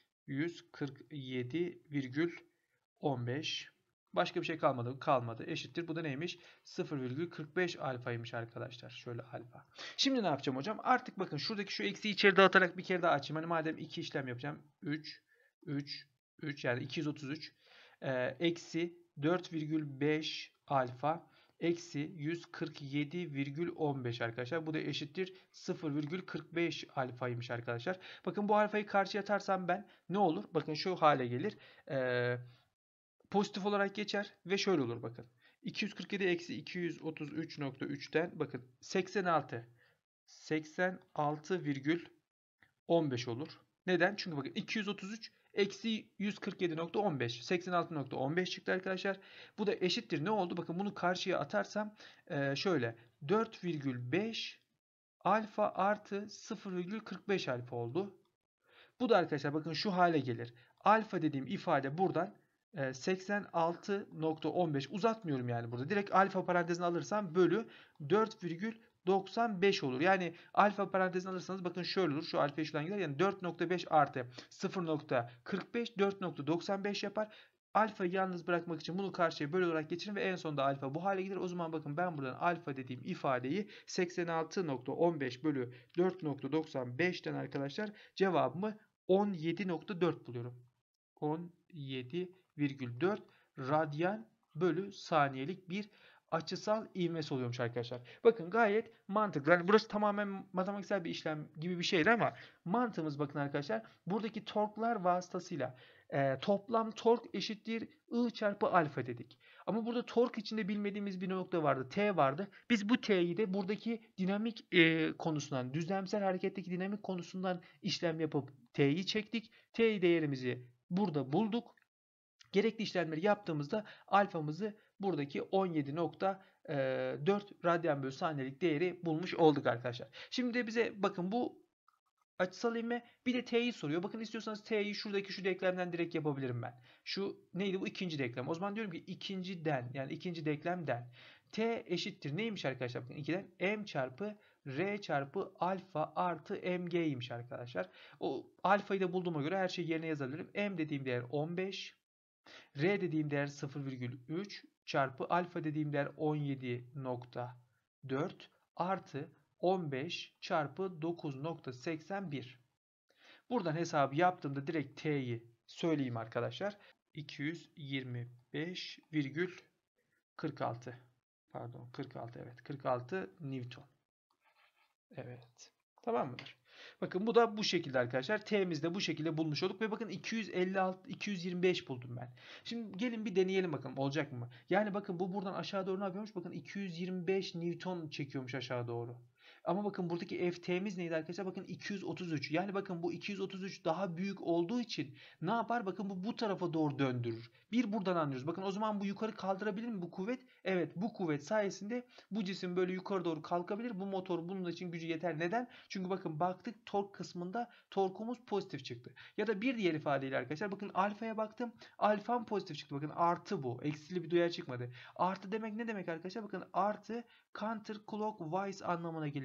147,15. Başka bir şey kalmadı. Kalmadı. Eşittir. Bu da neymiş? 0,45 alfaymış arkadaşlar. Şöyle alfa. Şimdi ne yapacağım hocam? Artık bakın şuradaki şu eksiği içeri dağıtarak bir kere daha açayım. Hani madem iki işlem yapacağım. 3 yani 233 eksi 4,5 alfa eksi 147,15 arkadaşlar. Bu da eşittir 0,45 alfaymış arkadaşlar. Bakın bu alfayı karşıya atarsam ben ne olur? Bakın şu hale gelir. Pozitif olarak geçer ve şöyle olur bakın. 247 eksi 233,3'ten bakın 86,15 olur. Neden? Çünkü bakın 233 eksi 147,15 86,15 çıktı arkadaşlar. Bu da eşittir ne oldu? Bakın bunu karşıya atarsam şöyle 4,5 alfa artı 0,45 alfa oldu. Bu da arkadaşlar bakın şu hale gelir. Alfa dediğim ifade buradan 86,15 uzatmıyorum yani burada. Direkt alfa parantezini alırsam bölü 4,95 olur. Yani alfa parantezini alırsanız bakın şöyle olur. Şu alfa şuradan gider. Yani 4,5 artı 0,45 4,95 yapar. Alfayı yalnız bırakmak için bunu karşıya bölü olarak geçirin ve en sonunda alfa bu hale gelir. O zaman bakın ben buradan alfa dediğim ifadeyi 86,15 bölü 4,95'ten arkadaşlar cevabımı 17,4 buluyorum. 17,4 radyan bölü saniyelik bir açısal ivmesi oluyormuş arkadaşlar. Bakın gayet mantıklı. Yani burası tamamen matematiksel bir işlem gibi bir şeydi ama mantığımız bakın arkadaşlar. Buradaki torklar vasıtasıyla toplam tork eşittir I çarpı alfa dedik. Ama burada tork içinde bilmediğimiz bir nokta vardı. T vardı. Biz bu T'yi de buradaki dinamik konusundan, düzlemsel hareketteki dinamik konusundan işlem yapıp T'yi çektik. T değerimizi burada bulduk. Gerekli işlemleri yaptığımızda alfamızı buradaki 17,4 radyan bölü saniyelik değeri bulmuş olduk arkadaşlar. Şimdi de bize bakın bu açısal ivme bir de t'yi soruyor. Bakın istiyorsanız t'yi şuradaki şu denklemden direkt yapabilirim ben. Şu neydi bu? İkinci denklem. O zaman diyorum ki ikinciden yani ikinci denklemden t eşittir neymiş arkadaşlar? Bakın 2'den m çarpı r çarpı alfa artı mg'ymiş arkadaşlar. O alfayı da bulduğuma göre her şeyi yerine yazabilirim. M dediğim değer 15. R dediğim değer 0,3 çarpı alfa dediğim değer 17,4 artı 15 çarpı 9,81. Buradan hesabı yaptığımda direkt T'yi söyleyeyim arkadaşlar. 225,46. Pardon 46 evet 46 Newton. Evet. Tamam mıdır? Bakın bu da bu şekilde arkadaşlar. T'mizi de bu şekilde bulmuş olduk ve bakın 225 buldum ben. Şimdi gelin bir deneyelim bakalım olacak mı? Yani bakın bu buradan aşağı doğru ne yapıyormuş? Bakın 225 Newton çekiyormuş aşağı doğru. Ama bakın buradaki FT'miz neydi arkadaşlar? Bakın 233. Yani bakın bu 233 daha büyük olduğu için ne yapar? Bakın bu tarafa doğru döndürür. Bir buradan anlıyoruz. Bakın o zaman bu yukarı kaldırabilir mi bu kuvvet? Evet bu kuvvet sayesinde bu cisim böyle yukarı doğru kalkabilir. Bu motor bunun için gücü yeter. Neden? Çünkü bakın baktık tork kısmında torkumuz pozitif çıktı. Ya da bir diğer ifadeyle arkadaşlar bakın alfaya baktım. Alfam pozitif çıktı. Bakın artı bu. Eksili bir değer çıkmadı. Artı demek ne demek arkadaşlar? Bakın artı counterclockwise anlamına gelir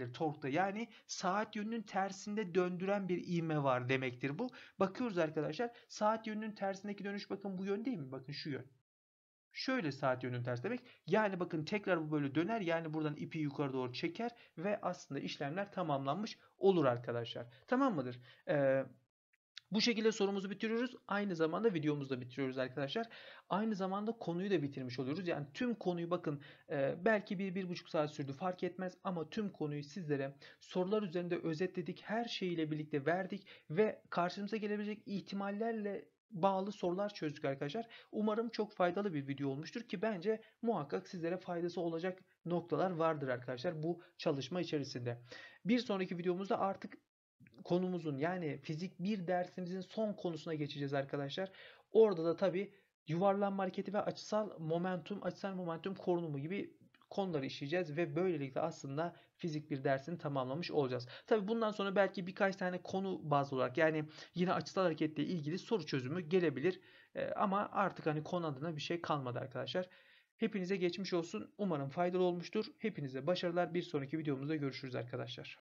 olabilir torkta. Yani saat yönünün tersinde döndüren bir ivme var demektir bu. Bakıyoruz arkadaşlar. Saat yönünün tersindeki dönüş bakın bu yön değil mi? Bakın şu yön. Şöyle saat yönünün ters demek. Yani bakın tekrar bu böyle döner. Yani buradan ipi yukarı doğru çeker ve aslında işlemler tamamlanmış olur arkadaşlar. Tamam mıdır? Bu şekilde sorumuzu bitiriyoruz. Aynı zamanda videomuzu da bitiriyoruz arkadaşlar. Aynı zamanda konuyu da bitirmiş oluyoruz. Yani tüm konuyu bakın belki 1-1,5 saat sürdü fark etmez ama tüm konuyu sizlere sorular üzerinde özetledik. Her şeyiyle birlikte verdik ve karşımıza gelebilecek ihtimallerle bağlı sorular çözdük arkadaşlar. Umarım çok faydalı bir video olmuştur ki bence muhakkak sizlere faydası olacak noktalar vardır arkadaşlar bu çalışma içerisinde. Bir sonraki videomuzda artık konumuzun yani fizik 1 dersimizin son konusuna geçeceğiz arkadaşlar. Orada da tabii yuvarlanma hareketi ve açısal momentum korunumu gibi konuları işleyeceğiz ve böylelikle aslında fizik 1 dersini tamamlamış olacağız. Tabii bundan sonra belki birkaç tane konu bazlı olarak yani yine açısal hareketle ilgili soru çözümü gelebilir. Ama artık hani konu adına bir şey kalmadı arkadaşlar. Hepinize geçmiş olsun. Umarım faydalı olmuştur. Hepinize başarılar. Bir sonraki videomuzda görüşürüz arkadaşlar.